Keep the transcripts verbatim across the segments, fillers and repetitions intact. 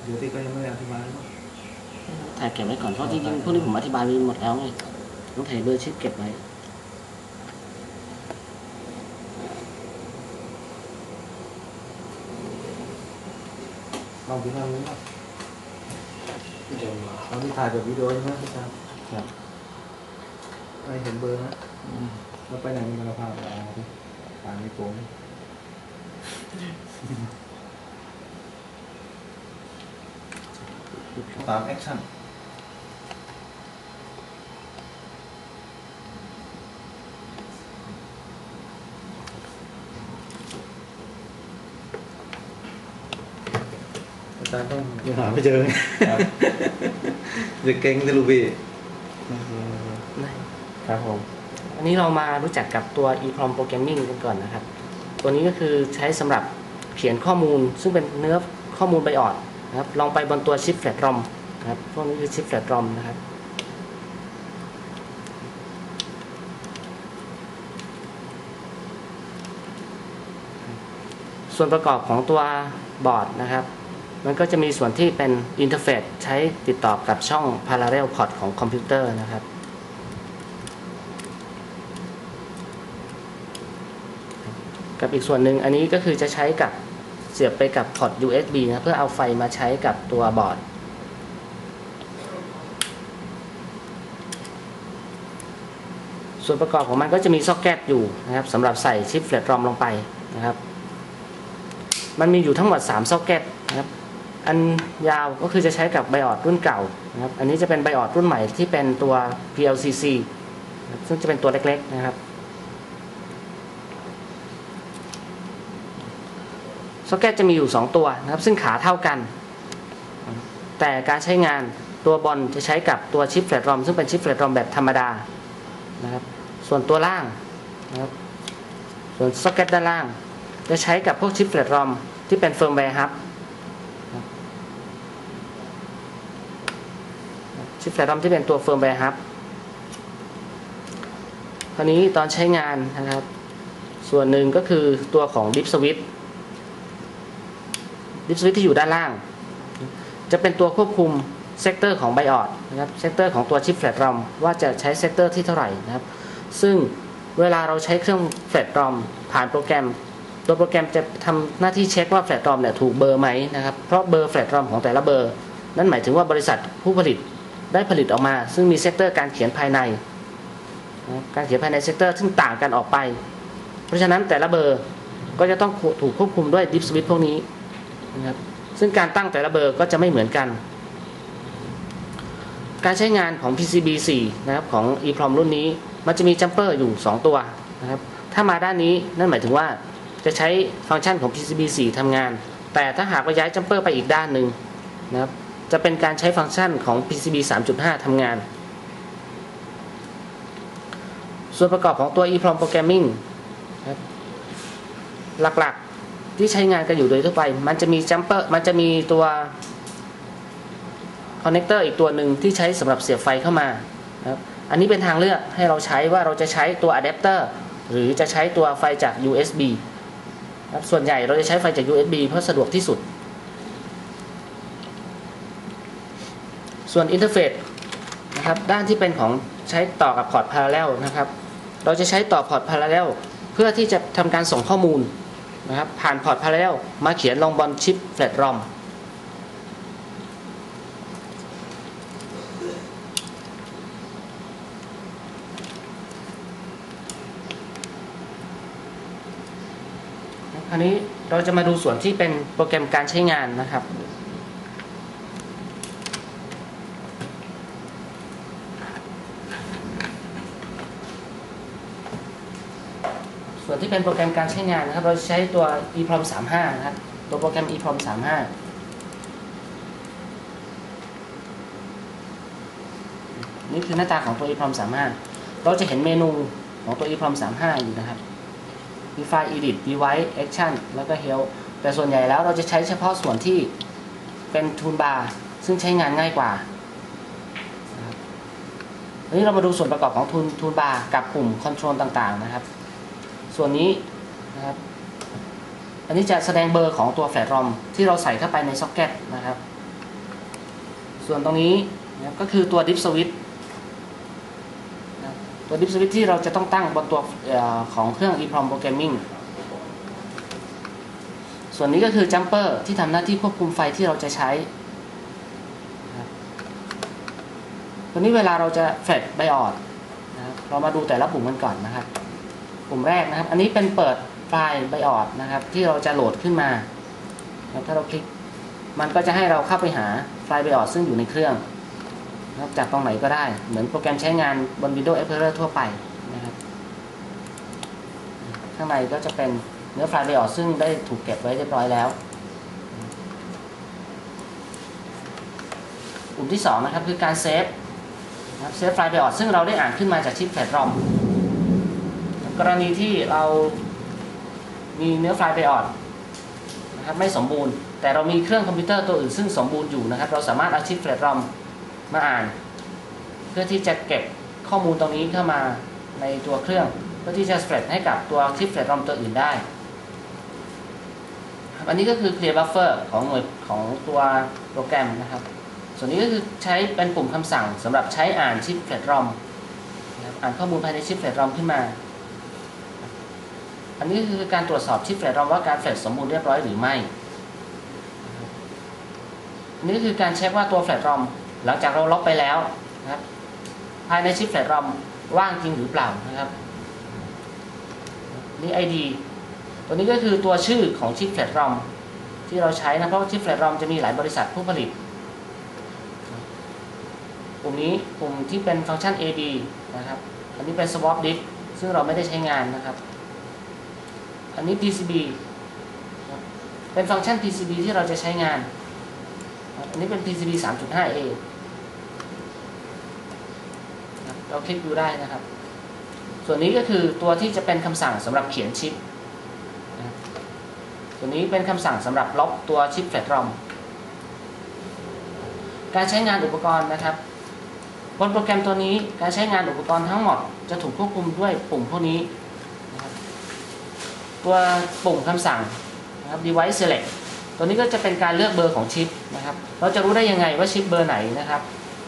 เดี๋ยวที่ก็ยังไม่ได้อธิบายถ่ายเก็บไว้ก่อนเพราะจริงๆพวกนี้ผมอธิบายไปหมดแล้วไงต้องถ่ายเบอร์ชิปเก็บไว้ลองพิจารณาตอนที่ถ่ายแบบวิดีโอใช่ไหมพี่ชายครับไม่เห็นเบอร์นะแล้วไปไหนมีคุณภาพอะไรถ่ายไม่โกงตามแอคชั่นอาจารย์ต้องยังหาไม่เจอจะเก่งจะรู้พี่ครับผมอันนี้เรามารู้จักกับตัว อี พี รอม Programming กันก่อนนะครับตัวนี้ก็คือใช้สำหรับเขียนข้อมูลซึ่งเป็นเนื้อข้อมูลไบออดนะครับลองไปบนตัวชิปแฟลชรอมนะครับพวกนี้คือชิปแฟลชรอมนะครับส่วนประกอบของตัวบอร์ดนะครับมันก็จะมีส่วนที่เป็นอินเทอร์เฟซใช้ติดต่อกับช่อง Parallel Port ของคอมพิวเตอร์นะครับกับอีกส่วนหนึ่งอันนี้ก็คือจะใช้กับเสียบไปกับพอร์ต ยู เอส บี นะเพื่อเอาไฟมาใช้กับตัวบอร์ดส่วนประกอบของมันก็จะมีซ็อกเก็ตอยู่นะครับสำหรับใส่ชิปแฟลชรอมลงไปนะครับมันมีอยู่ทั้งหมดสามซ็อกเก็ตนะครับอันยาวก็คือจะใช้กับไบออดรุ่นเก่านะครับอันนี้จะเป็นไบออดรุ่นใหม่ที่เป็นตัว พี แอล ซี ซี ซึ่งจะเป็นตัวเล็กๆนะครับซ็อกเก็ตจะมีอยู่สองตัวนะครับซึ่งขาเท่ากันแต่การใช้งานตัวบอลจะใช้กับตัวชิปแฟลชรอมซึ่งเป็นชิปแฟลชรอมแบบธรรมดานะครับส่วนตัวล่างนะครับส่วนซ็อกเก็ตด้านล่างจะใช้กับพวกชิปแฟลชรอมที่เป็นเฟิร์มแวร์ฮับชิปแฟลชรอมที่เป็นตัวเฟิร์มแวร์ฮับคราวนี้ตอนใช้งานนะครับส่วนหนึ่งก็คือตัวของดิฟสวิตช์ดิฟสวิตช์ที่อยู่ด้านล่างจะเป็นตัวควบคุมเซกเตอร์ของไบออดนะครับเซกเตอร์ของตัวชิปแฟลชรอมว่าจะใช้เซกเตอร์ที่เท่าไหร่นะครับซึ่งเวลาเราใช้เครื่องแฟลชรอมผ่านโปรแกรมตัวโปรแกรมจะทำหน้าที่เช็คว่าแฟลชรอมเนี่ยถูกเบอร์ไหมนะครับเพราะเบอร์แฟลชรอมของแต่ละเบอร์นั่นหมายถึงว่าบริษัทผู้ผลิตได้ผลิตออกมาซึ่งมีเซกเตอร์การเขียนภายในการเขียนภายในเซกเตอร์ซึ่งต่างกันออกไปเพราะฉะนั้นแต่ละเบอร์ก็จะต้องถูกควบคุมด้วยดิฟสวิตช์พวกนี้นะครับซึ่งการตั้งแต่ละเบอร์ก็จะไม่เหมือนกันการใช้งานของ พี ซี บี โฟร์ นะครับของ อี พี รอม รุ่นนี้มันจะมีจัมเปอร์อยู่สองตัวนะครับถ้ามาด้านนี้นั่นหมายถึงว่าจะใช้ฟังก์ชันของ พี ซี บี โฟร์ ทำงานแต่ถ้าหากว่าย้ายจัมเปอร์ไปอีกด้านหนึ่งนะครับจะเป็นการใช้ฟังก์ชันของ พี ซี บี สามจุดห้า ทำงานส่วนประกอบของตัว อี พี รอม Programming นะครับหลักๆที่ใช้งานกันอยู่โดยทั่วไปมันจะมีจัมเปอร์มันจะมีตัวคอนเนคเตอร์อีกตัวหนึ่งที่ใช้สำหรับเสียบไฟเข้ามานะครับอันนี้เป็นทางเลือกให้เราใช้ว่าเราจะใช้ตัวอะแดปเตอร์หรือจะใช้ตัวไฟจาก ยู เอส บี ครับส่วนใหญ่เราจะใช้ไฟจาก ยู เอส บี เพราะสะดวกที่สุดส่วนอินเทอร์เฟซนะครับด้านที่เป็นของใช้ต่อกับพอร์ต Parallel นะครับเราจะใช้ต่อพอร์ต Parallel เพื่อที่จะทำการส่งข้อมูลนะครับผ่านพอร์ต Parallel มาเขียนลงบนชิปแฟลชรอมคราวนี้เราจะมาดูส่วนที่เป็นโปรแกรมการใช้งานนะครับส่วนที่เป็นโปรแกรมการใช้งานนะครับเราใช้ตัว อี พี รอม สามสิบห้า นะครับตัวโปรแกรม อี พี รอม สามสิบห้า นี่คือหน้าตาของตัว อี พี รอม สามสิบห้า เราจะเห็นเมนูของตัว อี พี รอม สามสิบห้า อยู่นะครับมีไฟล์ edit device action แล้วก็ help แต่ส่วนใหญ่แล้วเราจะใช้เฉพาะส่วนที่เป็น toolbar ซึ่งใช้งานง่ายกว่าทีนี้เรามาดูส่วนประกอบของ toolbar กับปุ่ม control ต่างๆนะครับส่วนนี้นะครับอันนี้จะแสดงเบอร์ของตัวแฟลชรอมที่เราใส่เข้าไปในซ็อกเก็ตนะครับส่วนตรงนี้นะครับก็คือตัว Dip Switch ตัว Dip Switch ที่เราจะต้องตั้งบนตัวของเครื่อง อี พี รอม Programming ส่วนนี้ก็คือ Jumper ที่ทำหน้าที่ควบคุมไฟที่เราจะใช้ตัวนี้เวลาเราจะเฟดไบออดนะครับเรามาดูแต่ละปุ่มกันก่อนนะครับปุ่มแรกนะครับอันนี้เป็นเปิดไฟล์ไบออดนะครับที่เราจะโหลดขึ้นมาถ้าเราคลิกมันก็จะให้เราเข้าไปหาไฟล์ไบออดซึ่งอยู่ในเครื่องนะครับจากตรงไหนก็ได้เหมือนโปรแกรมใช้งานบน Windows Explorer ทั่วไปนะครับข้างในก็จะเป็นเนื้อไฟล์ไบออดซึ่งได้ถูกเก็บไว้เรียบร้อยแล้วปุ่มที่สองนะครับคือการเซฟเซฟไฟล์ไบออดซึ่งเราได้อ่านขึ้นมาจากชิปแฟลชรอมกรณีที่เรามีเนื้อไฟล์ไบออดนะครับไม่สมบูรณ์แต่เรามีเครื่องคอมพิวเตอร์ตัวอื่นซึ่งสมบูรณ์อยู่นะครับเราสามารถเอาชิปแฟลชรอมมาอ่านเพื่อที่จะเก็บข้อมูลตรงนี้เข้ามาในตัวเครื่องเพื่อที่จะเฟลชให้กับตัวชิปแฟลชรอมตัวอื่นได้อันนี้ก็คือ clear buffer ของหน่วยของตัวโปรแกรมนะครับส่วนนี้ก็คือใช้เป็นปุ่มคำสั่งสำหรับใช้อ่านชิปแฟลชรอมอ่านข้อมูลภายในชิปแฟลชรอมขึ้นมาอันนี้คือการตรวจสอบชิปแฟลชรอมว่าการเฟลชสมบูรณ์เรียบร้อยหรือไม่อันนี้คือการเช็คว่าตัวแฟลชรอมหลังจากเราล็อกไปแล้วนะครับภายในชิปแฟลชรอมว่างจริงหรือเปล่านะครับนี่ ไอ ดี ตัวนี้ก็คือตัวชื่อของชิปแฟลชรอมที่เราใช้นะเพราะชิปแฟลชรอมจะมีหลายบริษัทผู้ผลิตปุ่มนี้ปุ่มที่เป็นฟังก์ชัน เอ ดี นะครับอันนี้เป็น swap disk ซึ่งเราไม่ได้ใช้งานนะครับอันนี้ พี ซี บี เป็นฟังก์ชัน พี ซี บี ที่เราจะใช้งานอันนี้เป็น พี ซี บี สามจุดห้า เอ เราคลิกดูได้นะครับส่วนนี้ก็คือตัวที่จะเป็นคำสั่งสำหรับเขียนชิปตัวนี้เป็นคำสั่งสำหรับล็อกตัวชิปแฟลชรอมการใช้งานอุปกรณ์นะครับบนโปรแกรมตัวนี้การใช้งานอุปกรณ์ทั้งหมดจะถูกควบคุมด้วยปุ่มพวกนี้นะครับตัวปุ่มคำสั่งนะครับ device select ตัวนี้ก็จะเป็นการเลือกเบอร์ของชิปนะครับเราจะรู้ได้ยังไงว่าชิปเบอร์ไหนนะครับ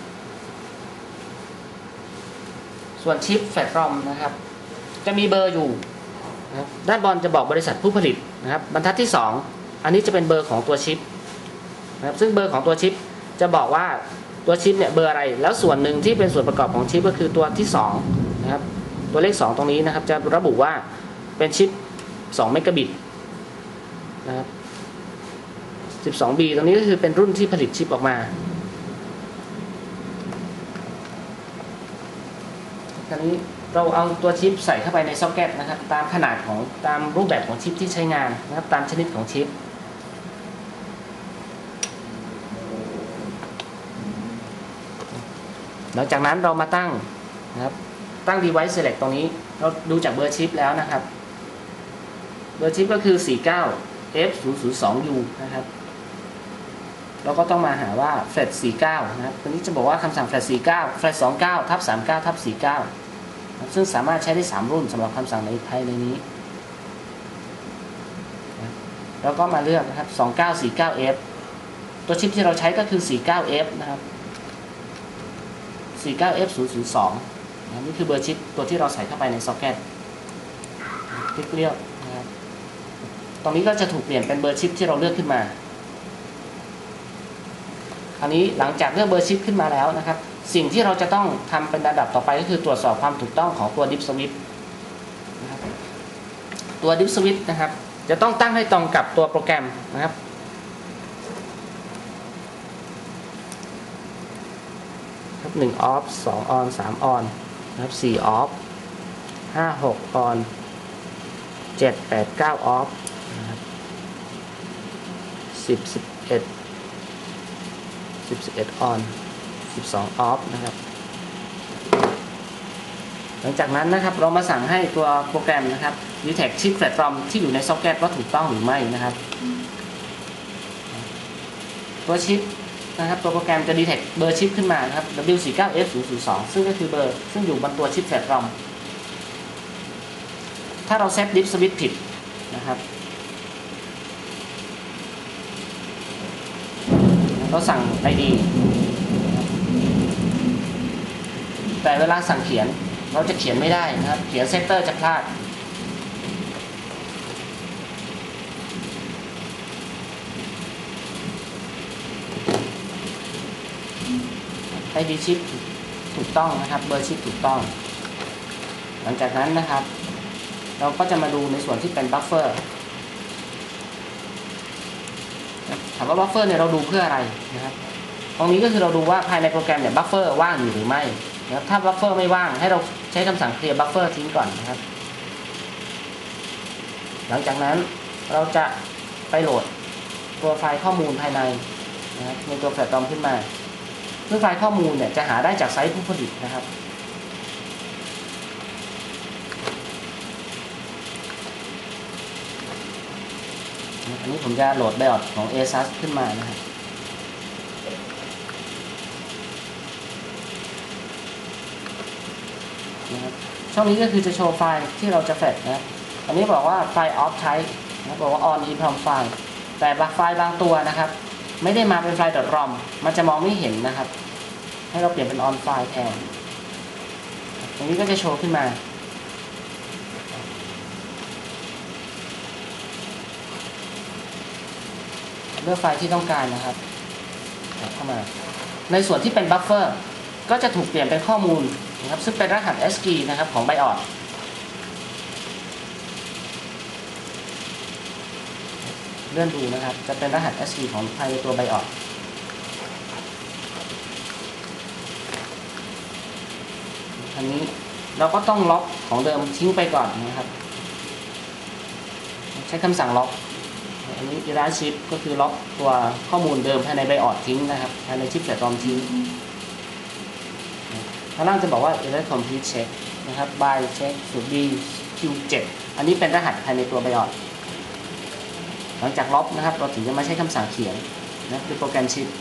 ส่วนชิปแฟลชรอมนะครับจะมีเบอร์อยู่นะครับด้านบนจะบอกบริษัทผู้ผลิตนะครับบรรทัดที่สองอันนี้จะเป็นเบอร์ของตัวชิปนะครับซึ่งเบอร์ของตัวชิปจะบอกว่าตัวชิปเนี่ยเบอร์อะไรแล้วส่วนหนึ่งที่เป็นส่วนประกอบของชิปก็คือตัวที่สองนะครับตัวเลขสองตรงนี้นะครับจะระบุว่าเป็นชิปสองเมกะบิตนะครับสิบสองบี ตรงนี้ก็คือเป็นรุ่นที่ผลิตชิปออกมาคราวนี้เราเอาตัวชิปใส่เข้าไปในซ็อกเก็ตนะครับตามขนาดของตามรูปแบบของชิปที่ใช้งานนะครับตามชนิดของชิปหลังจากนั้นเรามาตั้งนะครับตั้ง device select ตรงนี้เราดูจากเบอร์ชิปแล้วนะครับเบอร์ชิปก็คือ สี่เก้า เอฟ ศูนย์ ศูนย์ สอง ยู นะครับเราก็ต้องมาหาว่า แฟลช สี่เก้า นะครับตัวนี้จะบอกว่าคำสั่ง แฟลช สี่เก้า แฟลช สองเก้า ทับ สามเก้า ทับ สี่เก้า ซึ่งสามารถใช้ได้สามรุ่นสำหรับคำสั่งในภายในนี้แล้วก็มาเลือกนะครับ สองเก้า สี่เก้า เอฟ ตัวชิปที่เราใช้ก็คือ สี่เก้า เอฟ นะครับ สี่เก้า เอฟ ศูนย์ ศูนย์ สอง นี่คือเบอร์ชิปตัวที่เราใส่เข้าไปในซ็อกเก็ตคลิกเลือกนะครับตรงนี้ก็จะถูกเปลี่ยนเป็นเบอร์ชิปที่เราเลือกขึ้นมาคราวนี้หลังจากเลือกเบอร์ชิปขึ้นมาแล้วนะครับสิ่งที่เราจะต้องทำเป็นระดับต่อไปก็คือตรวจสอบความถูกต้องของตัว Dip Switch นะครับตัว Dip Switch นะครับจะต้องตั้งให้ตรงกับตัวโปรแกรมนะครับครับหนึ่ง off สอง on สาม on นะครับสี่ off ห้า หก on เจ็ด แปด เก้า off นะครับสิบ สิบเอ็ด สิบ สิบเอ็ด on สิบสอง off นะครับหลังจากนั้นนะครับเรามาสั่งให้ตัวโปรแกรมนะครับ detect chipแฟลชรอมที่อยู่ในซ็อกเก็ตว่าถูกต้องหรือไม่นะครับตัวชิปนะครับตัวโปรแกรมจะ detect เบอร์ชิปขึ้นมานะครับ ดับเบิลยู สี่เก้า เอฟ ศูนย์ ศูนย์ สอง ซึ่งก็คือเบอร์ซึ่งอยู่บนตัวชิปแฟลชรอมถ้าเราเซต Dip Switch ผิดนะครับเราสั่ง ไอ ดีแต่เวลาสั่งเขียนเราจะเขียนไม่ได้นะครับเขียนเซกเตอร์จะพลาดไอ ดี ชิปถูกต้องนะครับเบอร์ชิปถูกต้องหลังจากนั้นนะครับเราก็จะมาดูในส่วนที่เป็นบัฟเฟอร์ถามว่าบัฟเฟอร์เนี่ยเราดูเพื่ออะไรนะครับตรงนี้ก็คือเราดูว่าภายในโปรแกรมเนี่ยบัฟเฟอร์ว่างอยู่หรือไม่นะครับถ้าบัฟเฟอร์ไม่ว่างให้เราใช้คำสั่งเคลียร์บัฟเฟอร์ทิ้งก่อนนะครับหลังจากนั้นเราจะไปโหลดตัวไฟล์ข้อมูลภายในนะครับในตัวแฟลชดอมขึ้นมาเมื่อไฟล์ข้อมูลเนี่ยจะหาได้จากไซต์ผู้ผลิตนะครับอันนี้ผมจะโหลดไบออดของ เอ ซัส ขึ้นมานะครับนะครับช่องนี้ก็คือจะโชว์ไฟล์ที่เราจะแฟลชนะอันนี้บอกว่าไฟล์ off type นะบอกว่า on eprom file แต่บางไฟล์บางตัวนะครับไม่ได้มาเป็นไฟล์ .rom มันจะมองไม่เห็นนะครับให้เราเปลี่ยนเป็น on file แทนตรงนี้ก็จะโชว์ขึ้นมาเลือกไฟล์ที่ต้องการนะครับเข้ามาในส่วนที่เป็นบัฟเฟอร์ก็จะถูกเปลี่ยนเป็นข้อมูลนะครับซึ่งเป็นรหัส เอส คีย์ นะครับของ BIOS เลื่อนดูนะครับจะเป็นรหัส เอส คีย์ ของภายในตัว BIOS อันนี้เราก็ต้องล็อกของเดิมทิ้งไปก่อนนะครับใช้คำสั่งล็อกอันนี้ erase chip ก็คือล็อกตัวข้อมูลเดิมภายใน BIOS ทิ้งนะครับภายในชิปแฟลชดอมทิ้งข้างล่างจะบอกว่า erase complete check นะครับ by check สูตร B คิว เซเว่น อันนี้เป็นรหัสภายในตัว BIOS หลังจากล็อกนะครับเราถึงจะมาใช้คำสั่งเขียนนะคือโปรแกรมชิป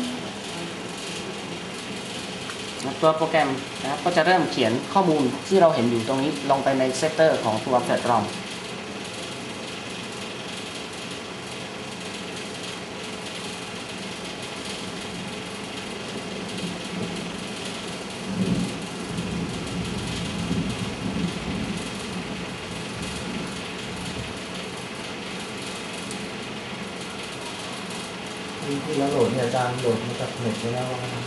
ตัวโปรแกรมนะครับก็จะเริ่มเขียนข้อมูลที่เราเห็นอยู่ตรงนี้ลงไปในเซตเตอร์ของตัวแฟลชดอมที่เราโหลดเนี่ยอาจารย์โหลดมาจากเน็ตไปแล้วนะครับ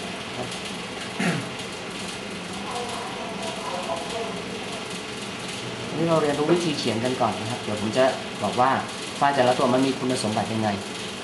นี่เราเรียนรู้วิธีเขียนกันก่อนนะครับเดี๋ยวผมจะบอกว่าไฟล์แต่ละตัวมันมีคุณสมบัติยังไง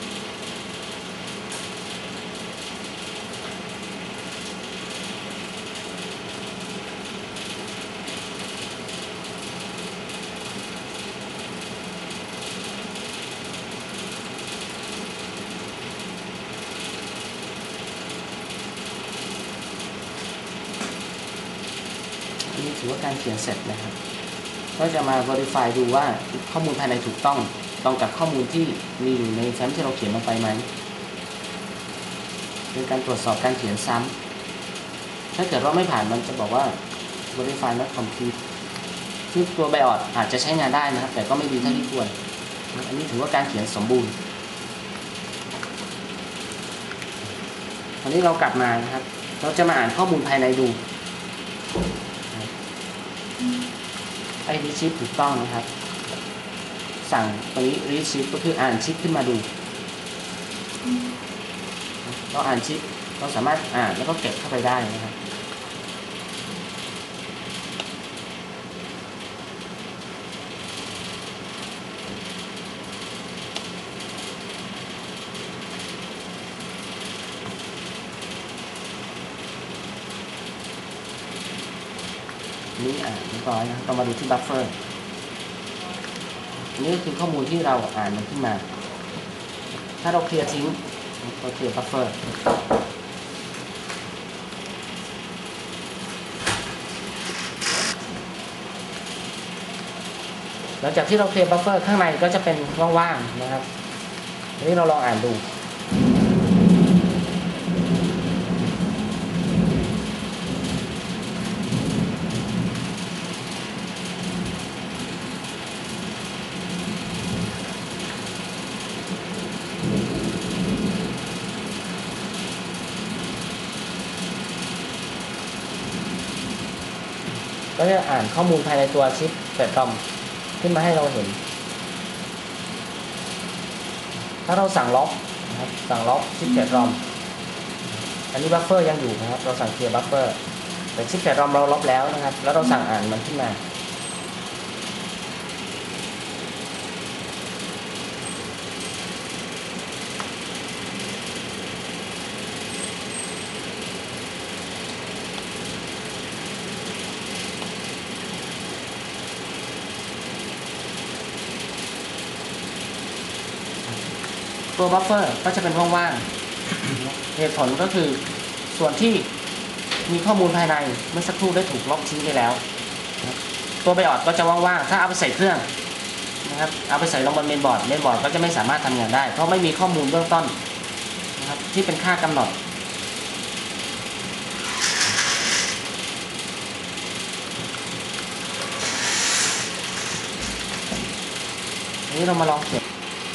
นี่ถือว่าการเขียนเสร็จนะครับก็จะมา verify ดูว่าข้อมูลภายในถูกต้องตรงกับข้อมูลที่มีอยู่ในแฟ้มที่เราเขียนลงไปไหมเป็นการตรวจสอบการเขียนซ้ำถ้าเกิดว่าไม่ผ่านมันจะบอกว่า verify not complete ซึ่งตัว BIOS อาจจะใช้งานได้นะครับแต่ก็ไม่ดีเท่าที่ควรอันนี้ถือว่าการเขียนสมบูรณ์ตอนนี้เรากลับมานะครับเราจะมาอ่านข้อมูลภายในดูไอ ดี ชิปถูกต้องนะครับสั่งตัวนี้ read chip ก็คืออ่านชิปขึ้นมาดูเราอ่านชิปเราสามารถอ่านแล้วก็เก็บเข้าไปได้นะครับนี่อ่านเรียบร้อยนะต้องมาดูที่บัฟเฟอร์นี่ก็คือข้อมูลที่เราอ่านมันขึ้นมาถ้าเราเคลียร์ทิ้งเราเคลียร์บัฟเฟอร์หลังจากที่เราเคลียร์บัฟเฟอร์ข้างในก็จะเป็นว่างๆนะครับอันนี้เราลองอ่านดูก็จะอ่านข้อมูลภายในตัวชิปแฟลชรอมขึ้นมาให้เราเห็นถ้าเราสั่งล็อกนะครับสั่งล็อกชิปแฟลชรอมอันนี้บัฟเฟอร์ยังอยู่นะครับเราสั่งเคลียร์บัฟเฟอร์แต่ชิปแฟลชรอมเราล็อกแล้วนะครับแล้วเราสั่งอ่านมันขึ้นมาตัวบัฟเฟอร์ก็จะเป็นว่างๆเหตุผลก็คือส่วนที่มีข้อมูลภายในเมื่อสักครู่ได้ถูกล็อกทิ้งไปแล้วตัวไบออดก็จะว่างๆถ้าเอาไปใส่เครื่องนะครับเอาไปใส่ลงบนเมนบอร์ดเมนบอร์ดก็จะไม่สามารถทำงานได้เพราะไม่มีข้อมูลเบื้องต้นนะครับที่เป็นค่ากำหนดอันนี้เรามาลองเขียน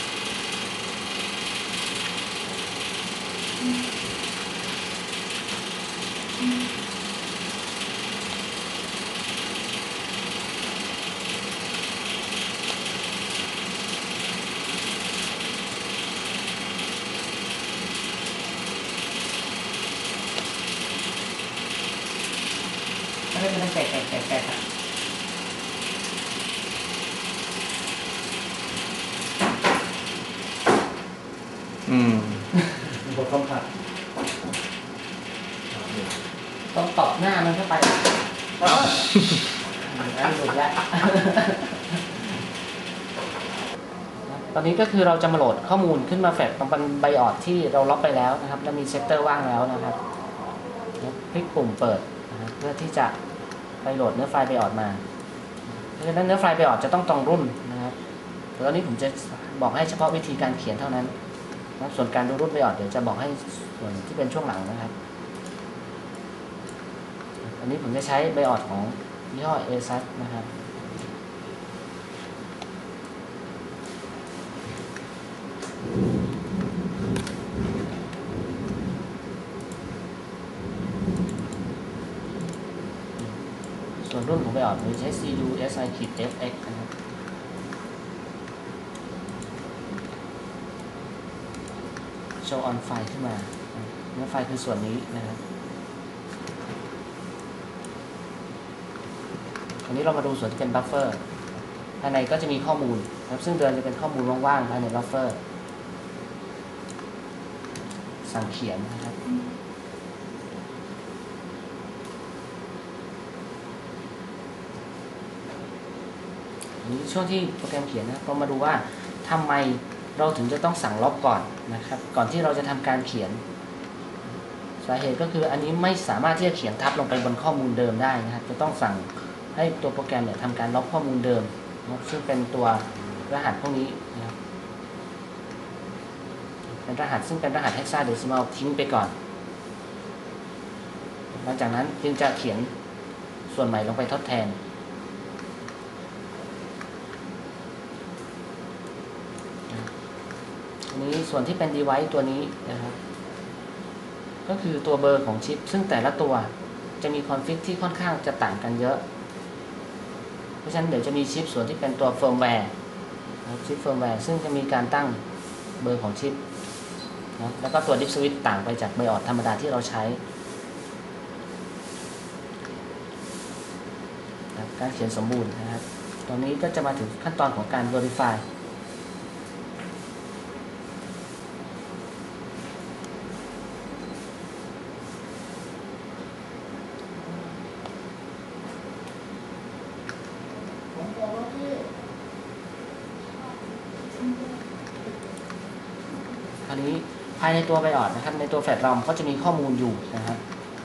ไม่ได้เป็นแตกแตกแตกแตกอืมบทคำผัดต้องตอบหน้ามันเข้าไปแล้วอันหลุดแล้วตอนนี้ก็คือเราจะมาโหลดข้อมูลขึ้นมาแฟลชตรงไบออดที่เราล็อกไปแล้วนะครับแล้วมีเซกเตอร์ว่างแล้วนะครับคลิกปุ่มเปิดนะครับเพื่อที่จะไปโหลดเนื้อไฟล์ไบออดมาเพราะฉะนั้นเนื้อไฟล์ไบออดจะต้องตรงรุ่นนะครับตอนนี้ผมจะบอกให้เฉพาะวิธีการเขียนเท่านั้นนะส่วนการดูรุ่นไบออดเดี๋ยวจะบอกให้ส่วนที่เป็นช่วงหลังนะครับอันนี้ผมจะใช้ไบออดของยี่ห้อ เอ ซัส นะครับส่วนรุ่นของไบออดผมใช้ ซี ยู เอส ไอ เอฟ เอ็กซ์ นะครับโชว์ออนไฟล์ขึ้นมาเนื้อไฟล์คือส่วนนี้นะครับอันนี้เรามาดูส่วนที่เป็นบัฟเฟอร์ภายในก็จะมีข้อมูลนะครับซึ่งเดิมจะเป็นข้อมูลว่างๆภายในบัฟเฟอร์สั่งเขียนนะครับอันนี้ช่วงที่โปรแกรมเขียนนะเรามาดูว่าทำไมเราถึงจะต้องสั่งล็อกก่อนนะครับก่อนที่เราจะทำการเขียนสาเหตุก็คืออันนี้ไม่สามารถที่จะเขียนทับลงไปบนข้อมูลเดิมได้นะครับจะต้องสั่งให้ตัวโปรแกรมเนี่ยทำการล็อกข้อมูลเดิมนะซึ่งเป็นตัวรหัสพวกนี้นะครับเป็นรหัสซึ่งเป็นรหัส hexadecimal ทิ้งไปก่อนหลังจากนั้นจึงจะเขียนส่วนใหม่ลงไปทดแทนอันนี้ส่วนที่เป็น device ตัวนี้นะครับก็คือตัวเบอร์ของชิปซึ่งแต่ละตัวจะมีคอนฟิกที่ค่อนข้างจะต่างกันเยอะเพราะฉะนั้นเดี๋ยวจะมีชิปส่วนที่เป็นตัวเฟิร์มแวร์ชิปเฟิร์มแวร์ซึ่งจะมีการตั้งเบอร์ของชิปนะแล้วก็ตัวดิฟสวิตช์ต่างไปจากไบออดธรรมดาที่เราใช้นะการเขียนสมบูรณ์นะครับตอนนี้ก็จะมาถึงขั้นตอนของการ Verifyคราวนี้ภายในตัวไบออดนะครับในตัวแฟลชรอมก็จะมีข้อมูลอยู่นะครับ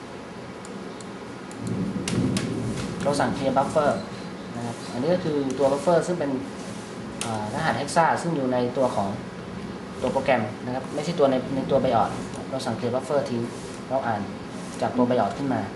เราสั่ง clear buffer นะครับอันนี้ก็คือตัว buffer ซึ่งเป็นรหัส hexa ซึ่งอยู่ในตัวของตัวโปรแกรมนะครับไม่ใช่ตัวในในตัวไบออดเราสั่ง clear buffer ทิ้งเราอ่านจากตัวไบออดขึ้นมา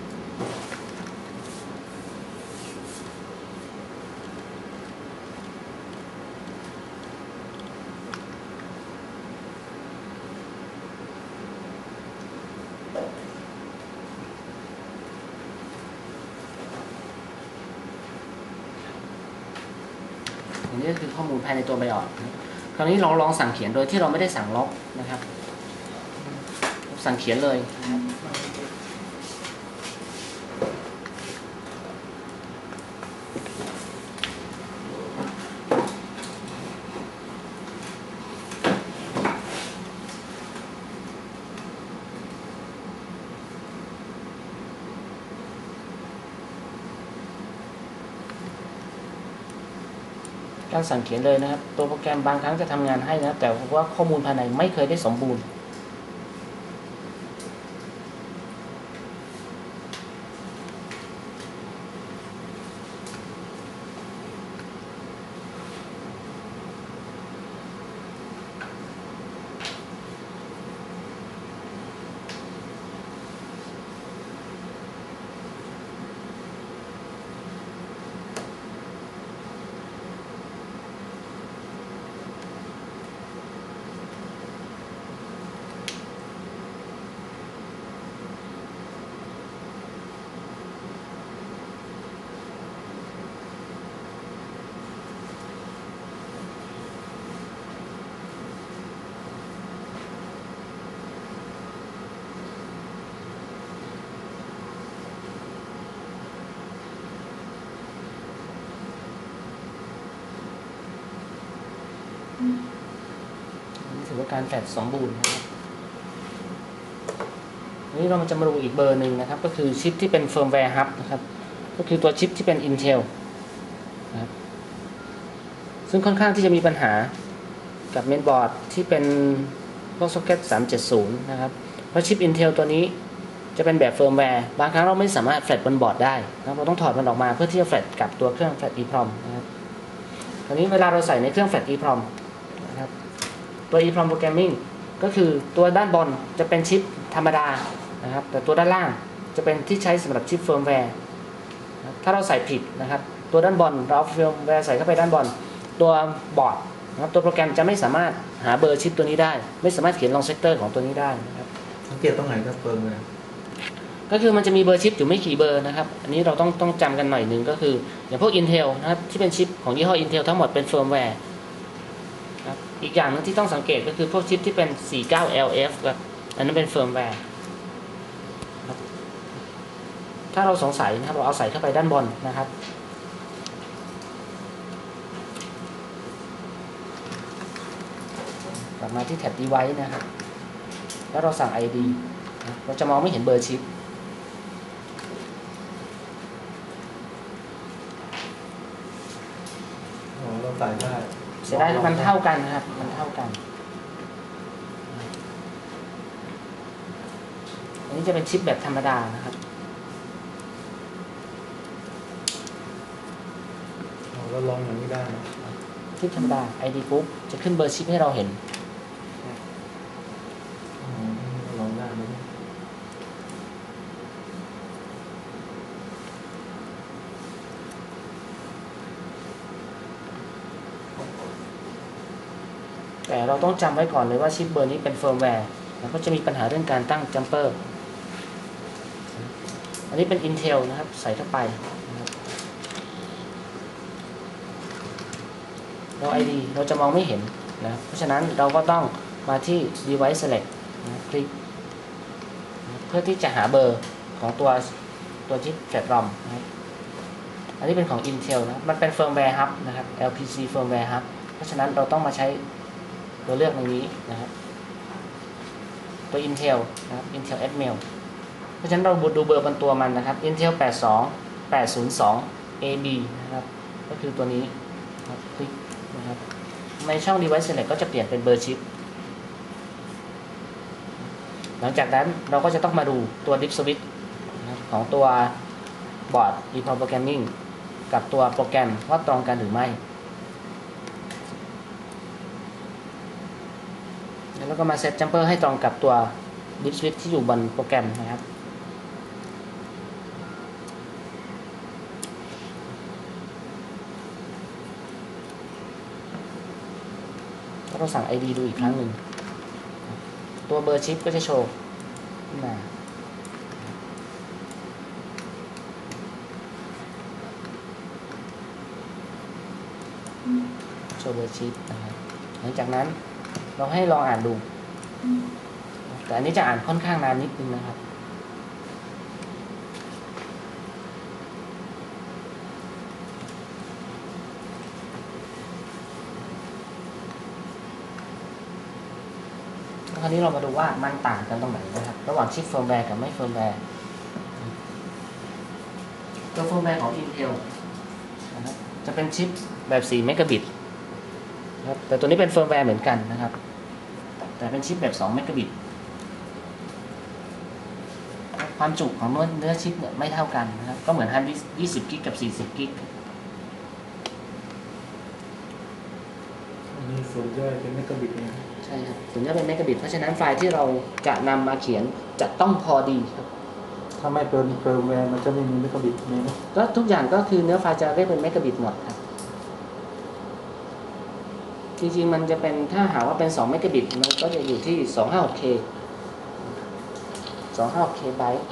นี้ก็คือข้อมูลภายในตัวไบออดคราวนี้เราลองสั่งเขียนโดยที่เราไม่ได้สั่งลบนะครับสั่งเขียนเลยนะครับการสั่งเขียนเลยนะครับตัวโปรแกรมบางครั้งจะทำงานให้นะแต่ว่าข้อมูลภายในไม่เคยได้สมบูรณ์นี่ถือว่าการแฟลชสมบูรณ์นะครับนี้เราจะมาดูอีกเบอร์หนึ่งนะครับก็คือชิปที่เป็นเฟิร์มแวร์ฮับนะครับก็คือตัวชิปที่เป็น Intel นะครับซึ่งค่อนข้างที่จะมีปัญหากับเมนบอร์ดที่เป็นพวกซ็อกเก็ตสามเจ็ดศูนย์นะครับเพราะชิป Intel ตัวนี้จะเป็นแบบเฟิร์มแวร์บางครั้งเราไม่สามารถแฟลชบนบอร์ดได้นะเราต้องถอดมันออกมาเพื่อที่จะแฟลชกับตัวเครื่องแฟลช อี พี อาร์ โอ เอ็ม นะครับคราวนี้เวลาเราใส่ในเครื่องแฟลช อี พี อาร์ โอ เอ็ม นะครับตัว อี พี อาร์ โอ เอ็ม Programming ก็คือตัวด้านบนจะเป็นชิปธรรมดานะครับแต่ตัวด้านล่างจะเป็นที่ใช้สำหรับชิปเฟิร์มแวร์ถ้าเราใส่ผิดนะครับตัวด้านบนเราเอาเฟิร์มแวร์ใส่เข้าไปด้านบนตัวบอร์ดนะครับตัวโปรแกรมจะไม่สามารถหาเบอร์ชิปตัวนี้ได้ไม่สามารถเขียนลองเซกเตอร์ของตัวนี้ได้นะครับสังเกตตรงไหนครับเฟิร์มแวร์ก็คือมันจะมีเบอร์ชิปอยู่ไม่กี่เบอร์นะครับอันนี้เราต้องต้องจำกันหน่อยหนึ่งก็คืออย่างพวก Intel นะครับที่เป็นชิปของยี่ห้อ Intel ทั้งหมดเป็นเฟิร์มแวร์ครับอีกอย่างนึงที่ต้องสังเกตก็คือพวกชิปที่เป็น สี่สิบเก้า แอล เอฟ ครับอันนั้นเป็นเฟิร์มแวร์ถ้าเราสงสัยนะครับเราเอาใส่เข้าไปด้านบนนะครับกลับมาที่แท็บ Device นะครับแล้วเราสั่ง ไอ ดี เราจะมองไม่เห็นเบอร์ชิปเราใส่ได้เสียดายมันเท่ากันนะครับมันเท่ากันอันนี้จะเป็นชิปแบบธรรมดานะครับเราลองอย่างนี้ได้นะชิปธรรมดา ไอ ดี ปุ๊บจะขึ้นเบอร์ชิปให้เราเห็นลองได้ไหมแต่เราต้องจำไว้ก่อนเลยว่าชิปเบอร์นี้เป็นเฟิร์มแวร์แล้วก็จะมีปัญหาเรื่องการตั้งจัมเปอร์อันนี้เป็น Intel นะครับใส่เข้าไปเรา ไอ ดี เราจะมองไม่เห็นนะเพราะฉะนั้นเราก็ต้องมาที่ Device Select นะคลิกนะเพื่อที่จะหาเบอร์ของตัวตัวชิปแฟลช รอม นะครับอันนี้เป็นของ Intel นะมันเป็น Firmware Hub นะครับ แอล พี ซี Firmware Hub เพราะฉะนั้นเราต้องมาใช้ตัวเลือกในนี้นะครับตัว Intel นะครับ Intel เอส เอ็ม อี แอล เพราะฉะนั้นเราดูเบอร์บนตัวมันนะครับ Intel แปดสอง แปดศูนย์สอง เอ บี นะครับก็คือตัวนี้ครับคลิกนะครับในช่อง Device Select ก็จะเปลี่ยนเป็นเบอร์ชิปหลังจากนั้นเราก็จะต้องมาดูตัว Dip Switch นะครับของตัวบอร์ด อี พี อาร์ โอ เอ็ม Programming กับตัวโปรแกรมว่าตรงกันหรือไม่แล้วก็มาเซตจัมเปอร์ให้ตรงกับตัว Dip Switch ที่อยู่บนโปรแกรมนะครับเราสั่ง ไอ ดี ดูอีกครั้งหนึ่งตัวเบอร์ชิปก็จะโชว์ขึ้นมา show the chip นะครับหลังจากนั้นเราให้ลองอ่านดูแต่อันนี้จะอ่านค่อนข้างนานนิดนึงนะครับคราวนี้เรามาดูว่ามันต่างกันตรงไหนนะครับระหว่างชิปเฟิร์มแวร์กับไม่เฟิร์มแวร์ตัวเฟิร์มแวร์ของ Intel นะครับจะเป็นชิปแบบสี่เมกะบิตนะครับแต่ตัวนี้เป็นเฟิร์มแวร์เหมือนกันนะครับแต่เป็นชิปแบบสองเมกะบิตความจุของเนื้อเนื้อชิปเนี่ยไม่เท่ากันนะครับก็เหมือนฮาร์ดดิสก์ยี่สิบกิกกับสี่สิบกิกอันนี้ส่วนย่อยเป็นเมกะบิตนะใช่ครับถึงจะเป็นเมกะบิตเพราะฉะนั้นไฟล์ที่เราจะนำมาเขียนจะต้องพอดีครับถ้าไม่เป็นเฟิร์มแวร์มันจะไม่มีเมกะบิตมีไหมก็ทุกอย่างก็คือเนื้อไฟล์จะเรียกเป็นเมกะบิตหมดครับจริงๆมันจะเป็นถ้าหากว่าเป็นสองเมกะบิตมันก็จะอยู่ที่สองร้อยห้าสิบหก เค สองร้อยห้าสิบหก เคไบต์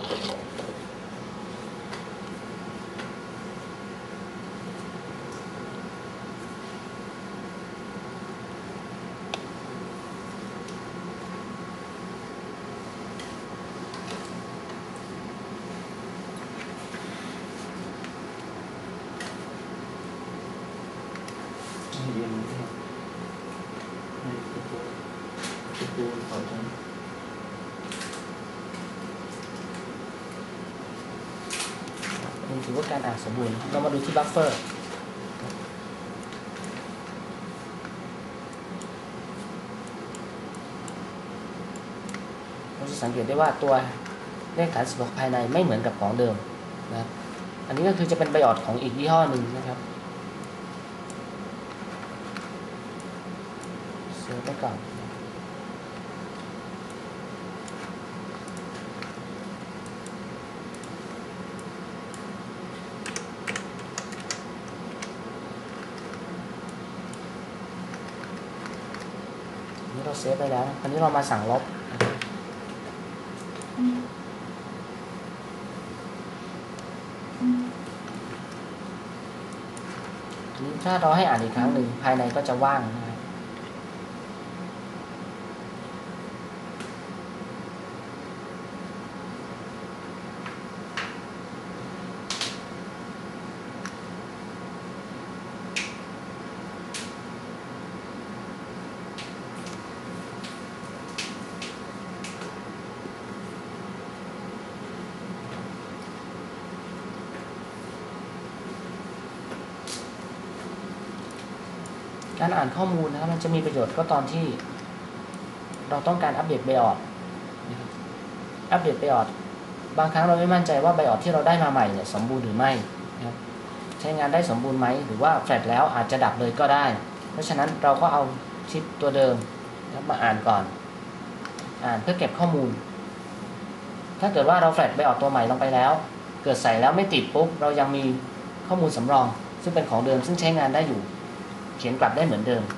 เย็นนะครับให้ประตูประตูต่อจากนี้นี่ถือว่าการอ่านสมบูรณ์เรามาดูที่บัฟเฟอร์เราจะสังเกตได้ว่าตัวเลขฐานสิบหกภายในไม่เหมือนกับของเดิมนะครับอันนี้ก็คือจะเป็นไบออดของอีกยี่ห้อหนึ่งนะครับเซฟไปก่อนนี่เราเซฟไปแล้วอันนี้เรามาสั่งลบถ้าเราให้อ่านอีกครั้งหนึ่งภายในก็จะว่างนะครับการอ่านข้อมูลนะครับมันจะมีประโยชน์ก็ตอนที่เราต้องการอัปเดตไบออดอัปเดตไบออดบางครั้งเราไม่มั่นใจว่าไบออดที่เราได้มาใหม่เนี่ยสมบูรณ์หรือไม่นะครับใช้งานได้สมบูรณ์ไหมหรือว่าแฟลชแล้วอาจจะดับเลยก็ได้เพราะฉะนั้นเราก็เอาชิปตัวเดิมมาอ่านก่อนอ่านเพื่อเก็บข้อมูลถ้าเกิดว่าเราแฟลชไบออดตัวใหม่ลงไปแล้วเกิดใส่แล้วไม่ติดปุ๊บเรายังมีข้อมูลสำรองซึ่งเป็นของเดิมซึ่งใช้งานได้อยู่เขียนกลับได้เหมือนเดิม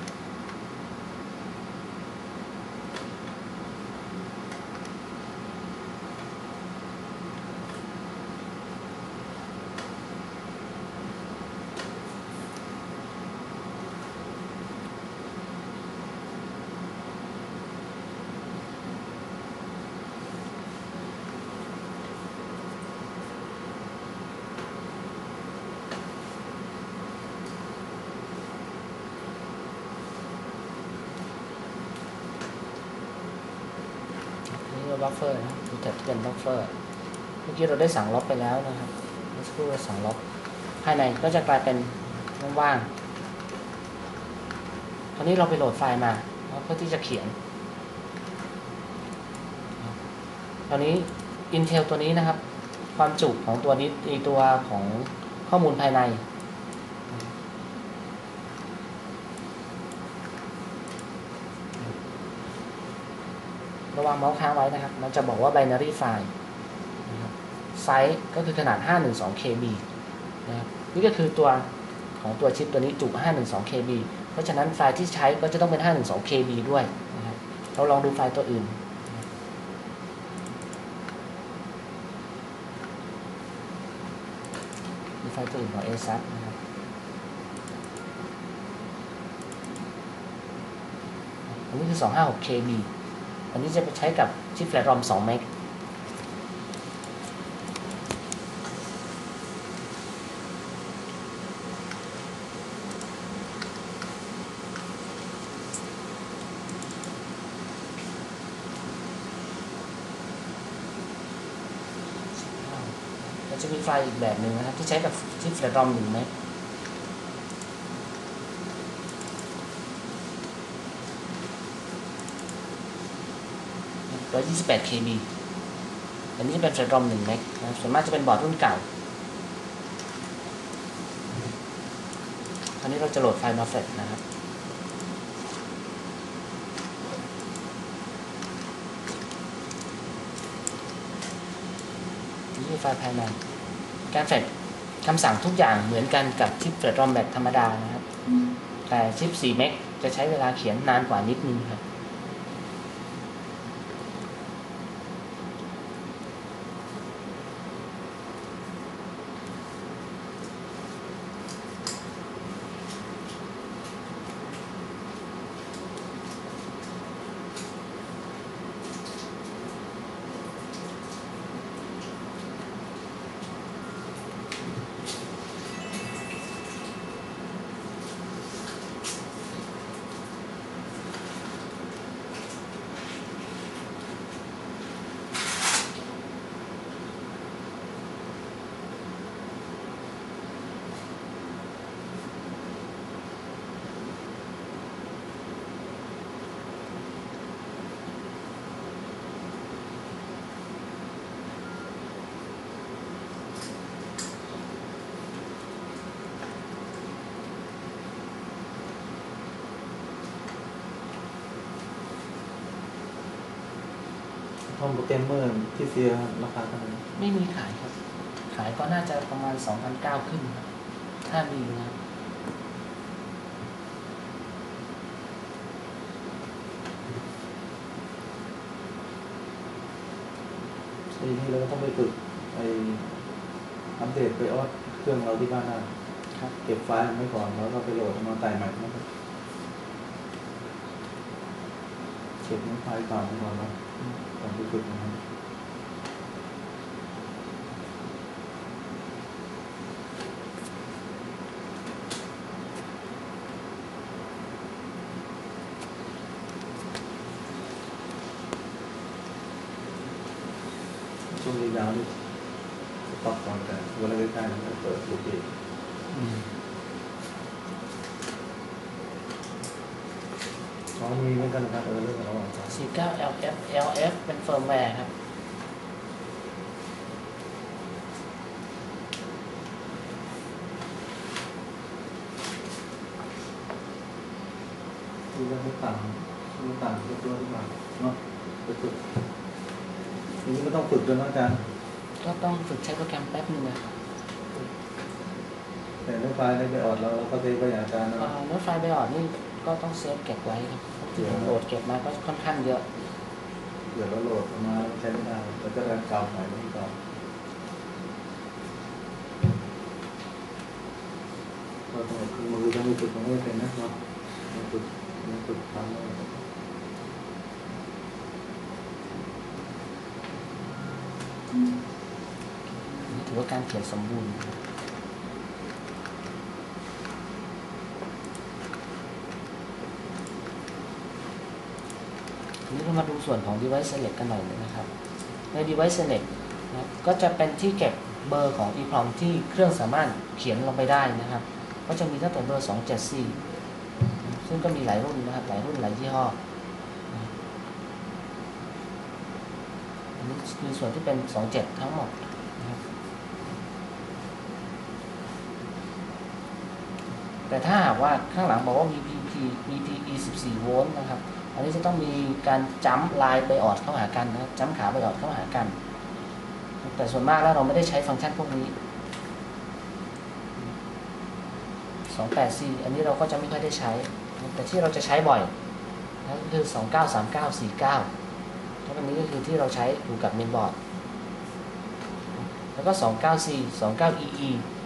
บัฟเฟอร์นะดูแท็บที่เป็นบัฟเฟอร์เมื่อกี้เราได้สั่งลบไปแล้วนะครับเมื่อสักครู่เราสั่งลบภายในก็จะกลายเป็นว่างๆคราวนี้เราไปโหลดไฟล์มาเพื่อที่จะเขียนตอนนี้ Intel ตัวนี้นะครับความจุของตัวนี้ในตัวของข้อมูลภายในระวังเมาส์ค้างไว้นะครับมันจะบอกว่า binary file นะครับไซส์ก็คือขนาดห้าร้อยสิบสอง เค บี นะครับนี่ก็คือตัวของตัวชิปตัวนี้จุห้าร้อยสิบสอง เค บี เพราะฉะนั้นไฟล์ที่ใช้ก็จะต้องเป็นห้าร้อยสิบสอง เค บี ด้วยนะครับเราลองดูไฟล์ตัวอื่นดูไฟล์ตัวอื่นของ เอ ซับ นะครับนนี้คือ สองห้าหก เค บี อันนี้จะไปใช้กับชิปแฟลชรอม สอง เมกเราจะมีไฟล์อีกแบบหนึ่งนะครับที่ใช้กับชิปแฟลชรอม หนึ่ง เมกหนึ่งร้อยยี่สิบแปด เค บี อันนี้จะเป็นแฟลชรอม หนึ่ง เมกนะครับส่วนมากจะเป็นบอร์ดรุ่นเก่าอันนี้เราจะโหลดไฟล์มาแฟลชนะครับนี่คือไฟล์ภายในการแฟลชคำสั่งทุกอย่างเหมือนกันกับชิปแฟลชรอมแบบธรรมดานะครับแต่ชิป สี่ เมกจะใช้เวลาเขียนนานกว่านิดนึงครับห้องโปรแกรมเมอร์ที่เสียราคาเท่าไหร่ไม่มีขายครับขายก็น่าจะประมาณ สองพันเก้าร้อย ขึ้นครับถ้ามีนะครับทีนี้เราก็ต้องไปฝึกไปอัปเดตไปออดเครื่องเราที่บ้านได้ครับเก็บไฟล์ไว้ก่อนแล้วก็ไปโหลดมาใส่ใหม่นะครับเก็บไฟล์เก่าไว้ก่อนแล้วก่อนไปฝึกนะครับช่วงยาวๆนี่สต็อกก่อนแต่เวลาใกล้ๆเราเปิดลูกเองเขามีเหมือนกันนะครับเออเรื่องระหว่างกันสี่สิบเก้า แอล เอฟ แอล เอฟ เป็นเฟิร์มแวร์ครับดูแล้วไม่ต่างไม่ต่างตัวตัวที่มาเนาะไปฝึกทีนี้ก็ต้องฝึกด้วยนะอาจารย์ก็ต้องฝึกใช้โปรแกรมแป๊บนึงนะครับแต่เรื่องไฟล์ในไปออดเราเราก็เซฟไปอย่างอาจารย์นะเอ่อโน้ตไฟล์ไบออดนี่ก็ต้องเซฟเก็บไว้ครับที่ผมโหลดเก็บมาก็ค่อนข้างเยอะเดี๋ยวเราโหลดมาใช้ไม่ได้เราจะการเก่าใหม่ไม่เก่าเราต้องคือมือต้องมีฝึกของไม่เป็นนะเนาะมีฝึกมีฝึกทำอะไรนี่ถือว่าการเขียนสมบูรณ์ทีนี้เรามาดูส่วนของ device select กันหน่อยนะครับ ใน device select นะก็จะเป็นที่เก็บเบอร์ของ EEPROM ที่เครื่องสามารถเขียนลงไปได้นะครับ ก็จะมีตั้งแต่เบอร์ สองเจ็ดสี่ ซึ่งก็มีหลายรุ่นนะครับ หลายรุ่นหลายยี่ห้ออันนี้คือส่วนที่เป็น สองเจ็ด ทั้งหมดนะครับแต่ถ้าหากว่าข้างหลังบอกว่า วี พี พี วี พี อี สิบสี่ โวลต์นะครับ อันนี้จะต้องมีการจัมป์ไลน์ไบออดเข้าหากันนะครับจัมป์ขาไบออดเข้าหากัน แต่ส่วนมากแล้วเราไม่ได้ใช้ฟังก์ชันพวกนี้ สองแปดสี่ อันนี้เราก็จะไม่ค่อยได้ใช้ แต่ที่เราจะใช้บ่อยนั่นคือ สองเก้าสามเก้าสี่เก้า แล้วอันนี้ก็คือที่เราใช้อยู่กับเมนบอร์ด แล้วก็ สองเก้าสี่ สองเก้า อี อี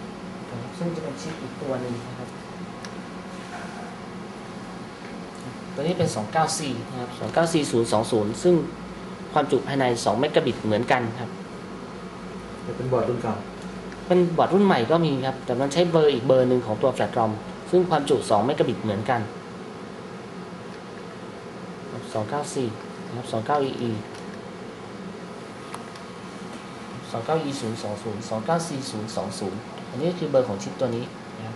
ซึ่งจะเป็นชิปอีกตัวหนึ่งนะครับแต่ตัวนี้เป็น สองเก้าซี นะครับ สองเก้าซี ศูนย์สองศูนย์ ซึ่งความจุภายใน สอง เมกะบิตเหมือนกันครับจะเป็นบอร์ดรุ่นเก่าเป็นบอร์ดรุ่นใหม่ก็มีครับแต่มันใช้เบอร์อีกเบอร์หนึ่งของตัวแฟลชรอมซึ่งความจุ สอง เมกะบิตเหมือนกันสองเก้าซี นะครับ สองเก้า อี อี สองเก้า อี ศูนย์สองศูนย์ สองเก้า ซี ศูนย์สองศูนย์ อันนี้คือเบอร์ของชิปตัวนี้นะครับ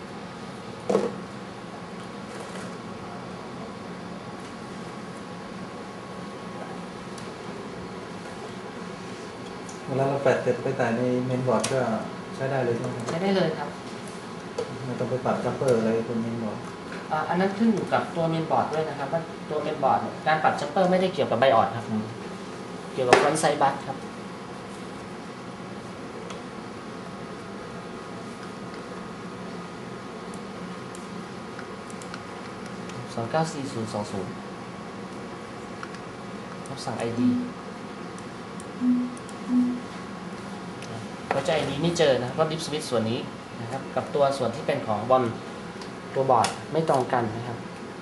เวลาเราแปะเสร็จไปใส่ในเมนบอร์ดก็ใช้ได้เลยใช่ไหมครับใช้ได้เลยครับไม่ต้องไปปรับจัมเปอร์อะไรบนเมนบอร์ดอ่าอันนั้นขึ้นอยู่กับตัวเมนบอร์ดด้วยนะครับว่าตัวเมนบอร์ดการปรับจัมเปอร์ไม่ได้เกี่ยวกับไบออดครับเกี่ยวกับฟรอนต์ไซด์บัสครับสองเก้า ซี ศูนย์สองศูนย์รับสั่ง ไอ ดี เราจะ ไอ ดี ไม่เจอนะครับเพราะดิฟสวิตช์ส่วนนี้นะครับกับตัวส่วนที่เป็นของบอลตัวบอร์ดไม่ตรงกันนะครับ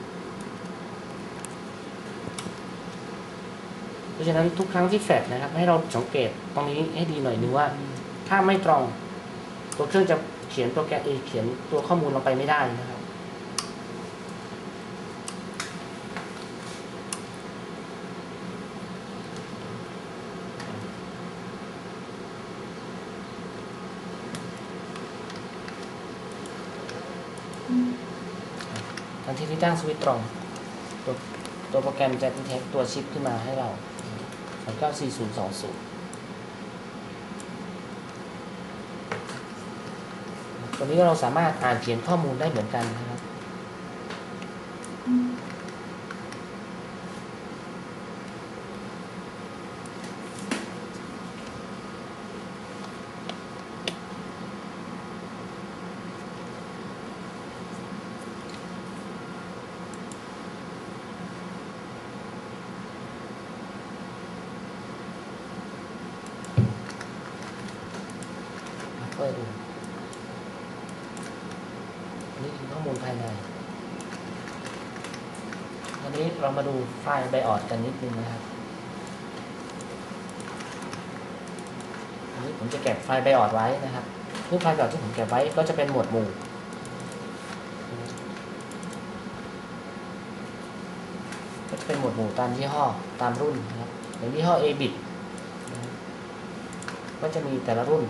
เพราะฉะนั้นทุกครั้งที่แฟลชนะครับให้เราสังเกตตรงนี้ให้ดีหน่อยนึงว่าถ้าไม่ตรงตัวเครื่องจะเขียนโปรแกรมเขียนตัวข้อมูลลงไปไม่ได้นะครับทันทีที่ตั้งสวิตช์ตรงตัวตัวโปรแกรมจะดีเทคตัวชิปขึ้นมาให้เรา สองเก้า ซี ศูนย์สองศูนย์ ตัวนี้เราสามารถอ่านเขียนข้อมูลได้เหมือนกันนะครับเปิดดูนี่คือข้อมูลภายในอันนี้เรามาดูไฟล์ไบออดกันนิดนึงนะครับอันนี้ผมจะเก็บไฟล์ไบออดไว้นะครับซึ่งไฟล์ไบออดที่ผมเก็บไว้ก็จะเป็นหมวดหมู่ก็จะเป็นหมวดหมู่ตามยี่ห้อตามรุ่นนะครับอย่างยี่ห้อ A bit ก็จะมีแต่ละรุ่น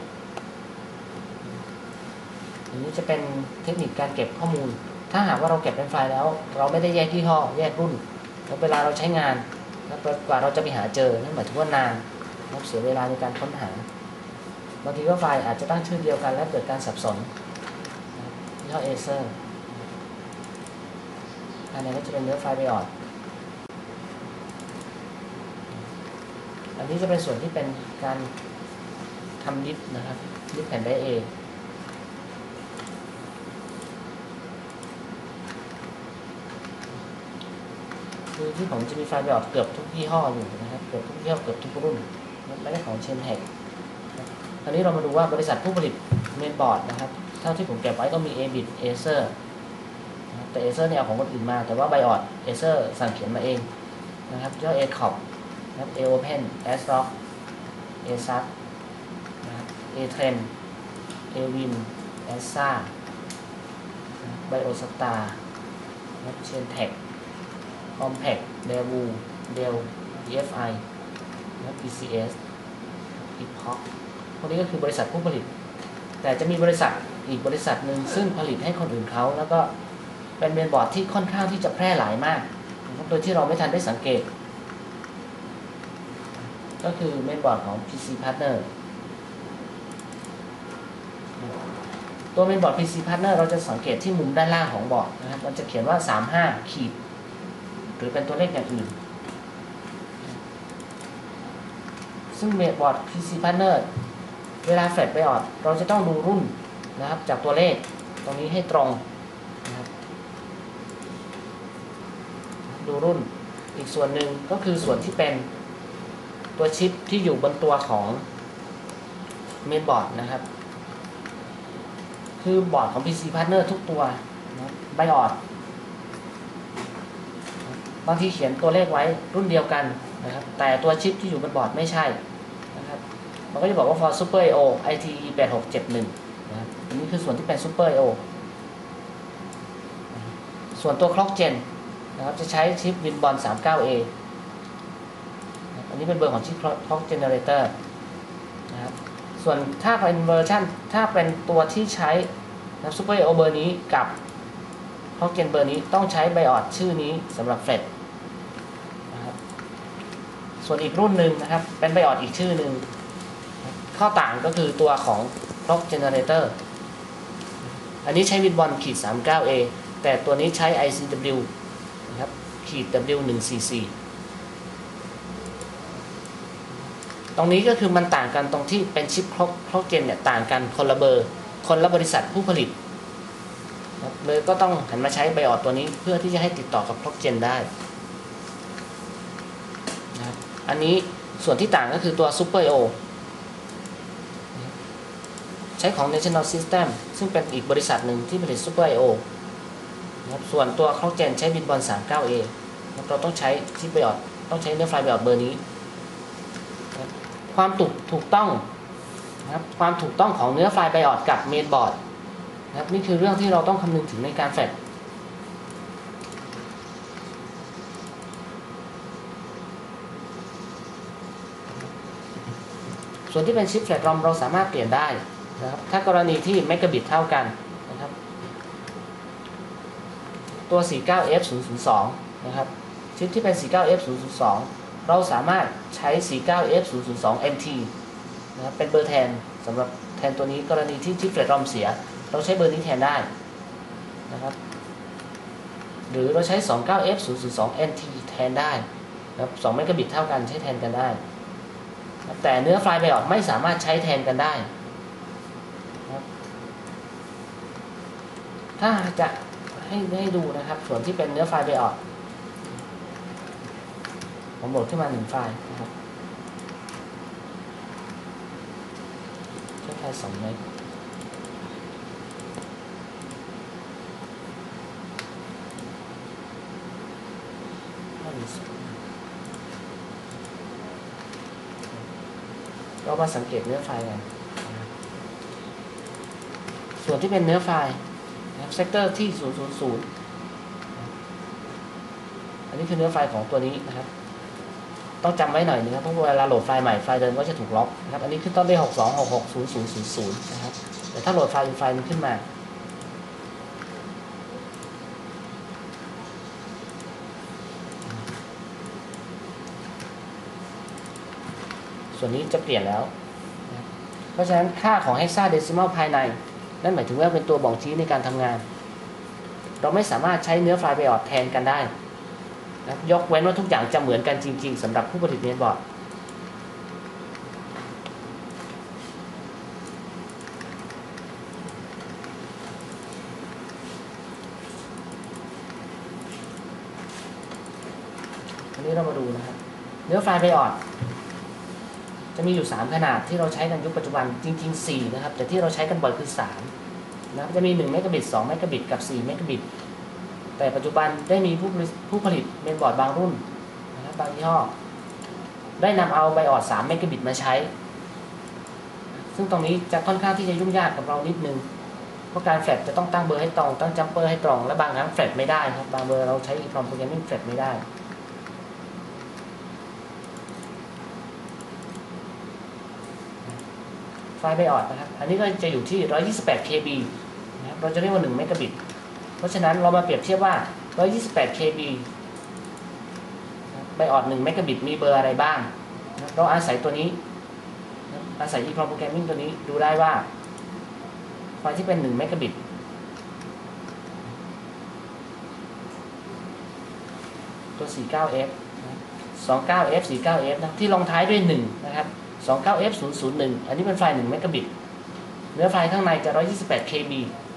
อันนี้จะเป็นเทคนิคการเก็บข้อมูลถ้าหากว่าเราเก็บเป็นไฟล์แล้วเราไม่ได้แยกยี่ห้อแยกรุ่นแล้วเวลาเราใช้งานกว่าเราจะไปหาเจอนั่นหมายถึงว่านานเสียเวลาในการค้นหาบางทีก็ไฟล์อาจจะตั้งชื่อเดียวกันและเกิดการสับสนยี่ห้อ Acer อันนี้ก็จะเป็นเนื้อไฟล์ไบออดอันนี้จะเป็นส่วนที่เป็นการทำดิฟนะครับดิฟแผ่นไดร์ Aคือที่ผมจะมีไฟล์ไบออดเกือบทุกยี่ห้ออยู่นะครับเกือบทุกยี่ห้อเกือบทุกรุ่นไม่ได้ของเชนแฮกตอนนี้เรามาดูว่าบริษัทผู้ผลิตเมนบอร์ดนะครับเท่าที่ผมเก็บไว้ก็มี A bit Acer แต่ Acer เนี่ยเอาของคนอื่นมาแต่ว่าไบออด Acer สั่งเขียนมาเองนะครับเจ้า A cop นะครับ A open ASRock ASUS นะครับ A trend A win ASA BioStar นะครับ Chentech Compact Daewoo Dell ดี เอฟ ไอ และ พี ซี เอส Epoch พวกนี้ก็คือบริษัทผู้ผลิตแต่จะมีบริษัทอีกบริษัทหนึ่งซึ่งผลิตให้คนอื่นเขาแล้วก็เป็นเมนบอร์ดที่ค่อนข้างที่จะแพร่หลายมากโดยที่เราไม่ทันได้สังเกตก็คือเมนบอร์ดของ พี ซี Partner ตัวเมนบอร์ด พี ซี Partner เราจะสังเกตที่มุมด้านล่างของบอร์ดนะครับมันจะเขียนว่าสามสิบห้าขีดหรือเป็นตัวเลขอย่างอื่นซึ่งเมนบอร์ด พี ซี Partner เวลาแฟลชไบออดเราจะต้องดูรุ่นนะครับจากตัวเลขตรงนี้ให้ตรงนะครับดูรุ่นอีกส่วนหนึ่งก็คือส่วนที่เป็นตัวชิปที่อยู่บนตัวของเมนบอร์ดนะครับคือบอร์ดของ พี ซี Partner ทุกตัวไบออดบางทีเขียนตัวเลขไว้รุ่นเดียวกันนะครับแต่ตัวชิปที่อยู่บนบอร์ดไม่ใช่นะครับมันก็จะบอกว่า for Super ไอ โอ ไอ ที อี แปดหกเจ็ดหนึ่งนะครับอันนี้คือส่วนที่เป็น Super ไอ โอ ส่วนตัว Clock Gen นะครับจะใช้ชิป Winbond สามสิบเก้า เอ อันนี้เป็นเบอร์ของชิป Clock Generator นะครับส่วนถ้าเป็นเวอร์ชันถ้าเป็นตัวที่ใช้นะ Super ไอ โอ เบอร์นี้กับ Clock Gen เบอร์นี้ต้องใช้ไบออดชื่อนี้สำหรับเฟลชนะครับส่วนอีกรุ่นหนึ่งนะครับเป็นไบออดอีกชื่อหนึ่งข้อต่างก็คือตัวของ Clock Generator อันนี้ใช้ Winbond ขีด สามสิบเก้า เอ แต่ตัวนี้ใช้ ไอ ซี ดับเบิลยู นะครับขีด ดับเบิลยู หนึ่งสี่สี่ ตรงนี้ก็คือมันต่างกันตรงที่เป็นชิป Clock Gen เนี่ยต่างกันคนละเบอร์คนละบริษัทผู้ผลิตเลยก็ต้องหันมาใช้ไบออดตัวนี้เพื่อที่จะให้ติดต่อกับ Clock Gen ได้นะครับอันนี้ส่วนที่ต่างก็คือตัว Super ไอ โอ ใช้ของ National System ซึ่งเป็นอีกบริษัทหนึ่งที่ผลิต Super ไอ โอ นะครับส่วนตัว Clock Gen ใช้ Winbond สามสิบเก้า เอ เราต้องใช้ชิปไบออดต้องใช้เนื้อไฟล์ไบออดเบอร์นี้ความถูกถูกต้องนะครับความถูกต้องของเนื้อไฟล์ไบออดกับเมนบอร์ดนะครับนี่คือเรื่องที่เราต้องคำนึงถึงในการแฟลชส่วนที่เป็นชิปแฟลชรอมเราสามารถเปลี่ยนได้นะครับถ้ากรณีที่เมกะบิตเท่ากันนะครับตัว สี่สิบเก้า เอฟ ศูนย์ ศูนย์ สอง นะครับชิปที่เป็น สี่สิบเก้า เอฟ ศูนย์ ศูนย์ สอง เราสามารถใช้ สี่สิบเก้า เอฟ ศูนย์ ศูนย์ สอง เอ็ม ที นะครับเป็นเบอร์แทนสำหรับแทนตัวนี้กรณีที่ชิปแฟลชรอมเสียเราใช้เบอร์นี้แทนได้นะครับหรือเราใช้ สองสิบเก้า เอฟ ศูนย์ ศูนย์ สอง เอ็น ที แทนได้นะครับสองเมกะบิตเท่ากันใช้แทนกันได้แต่เนื้อไฟล์ไบออดไม่สามารถใช้แทนกันได้นะครับถ้าจะให้ให้ดูนะครับส่วนที่เป็นเนื้อไฟล์ไบออดผมโหลดขึ้นมาหนึ่งไฟล์นะครับใช้แค่สองเมกเรามาสังเกตเนื้อไฟล์กันส่วนที่เป็นเนื้อไฟล์เซกเตอร์ที่ศูนย์ ศูนย์ ศูนย์อันนี้คือเนื้อไฟล์ของตัวนี้นะครับต้องจำไว้หน่อยนึงครับเพราะเวลาโหลดไฟล์ใหม่ไฟล์เดิมก็จะถูกล็อกนะครับอันนี้ขึ้นต้นด้วยหก สอง หก หก ศูนย์ ศูนย์ ศูนย์ ศูนย์นะครับแต่ถ้าโหลดไฟล์อีกไฟล์นึงขึ้นมาส่วนนี้จะเปลี่ยนแล้วเพราะฉะนั้นค่าของ hexadecimal ภายในนั่นหมายถึงว่าเป็นตัวบ่งชี้ในการทำงานเราไม่สามารถใช้เนื้อไฟล์ไบออดแทนกันได้นะยกเว้นว่าทุกอย่างจะเหมือนกันจริงๆสำหรับผู้ผลิตเมนบอร์ดอันนี้เรามาดูนะครับเนื้อไฟล์ไบออดจะมีอยู่สามขนาดที่เราใช้กันยุคปัจจุบันจริงๆสี่นะครับแต่ที่เราใช้กันบ่อยคือสามนะจะมีหนึ่งเมกะบิตสองเมกะบิตกับสี่เมกะบิตแต่ปัจจุบันได้มีผู้ผู้ผลิตเมนบอร์ดบางรุ่นนะครับบางยี่ห้อได้นำเอาไบออดสามเมกะบิตมาใช้ซึ่งตรงนี้จะค่อนข้างที่จะยุ่งยากกับเรานิดนึงเพราะการแฟลชจะต้องตั้งเบอร์ให้ตรงตั้งจัมเปอร์ให้ตรงและบางครั้งแฟลชไม่ได้ครับบางเบอร์เราใช้ EEPROM Programming แฟลชไม่ได้ไฟล์ไบออดนะครับอันนี้ก็จะอยู่ที่หนึ่งร้อยยี่สิบแปด เค บี นะครับเราจะเรียกว่าหนึ่งเมกะบิตเพราะฉะนั้นเรามาเปรียบเทียบว่าหนึ่งร้อยยี่สิบแปด เค บี ไบออดหนึ่งเมกะบิตมีเบอร์อะไรบ้างเราอาศัยตัวนี้อาศัย EEPROM Programming ตัวนี้ดูได้ว่าไฟล์ที่เป็นหนึ่งเมกะบิตตัว สี่สิบเก้า เอฟ สองสิบเก้า เอฟ สี่สิบเก้า เอฟ นะที่ลงท้ายด้วยหนึ่งนะครับสองสิบเก้า เอฟ ศูนย์ ศูนย์ หนึ่ง อันนี้เป็นไฟล์หนึ่งเมกะบิตเนื้อไฟล์ข้างในจะหนึ่งร้อยยี่สิบแปด เค บี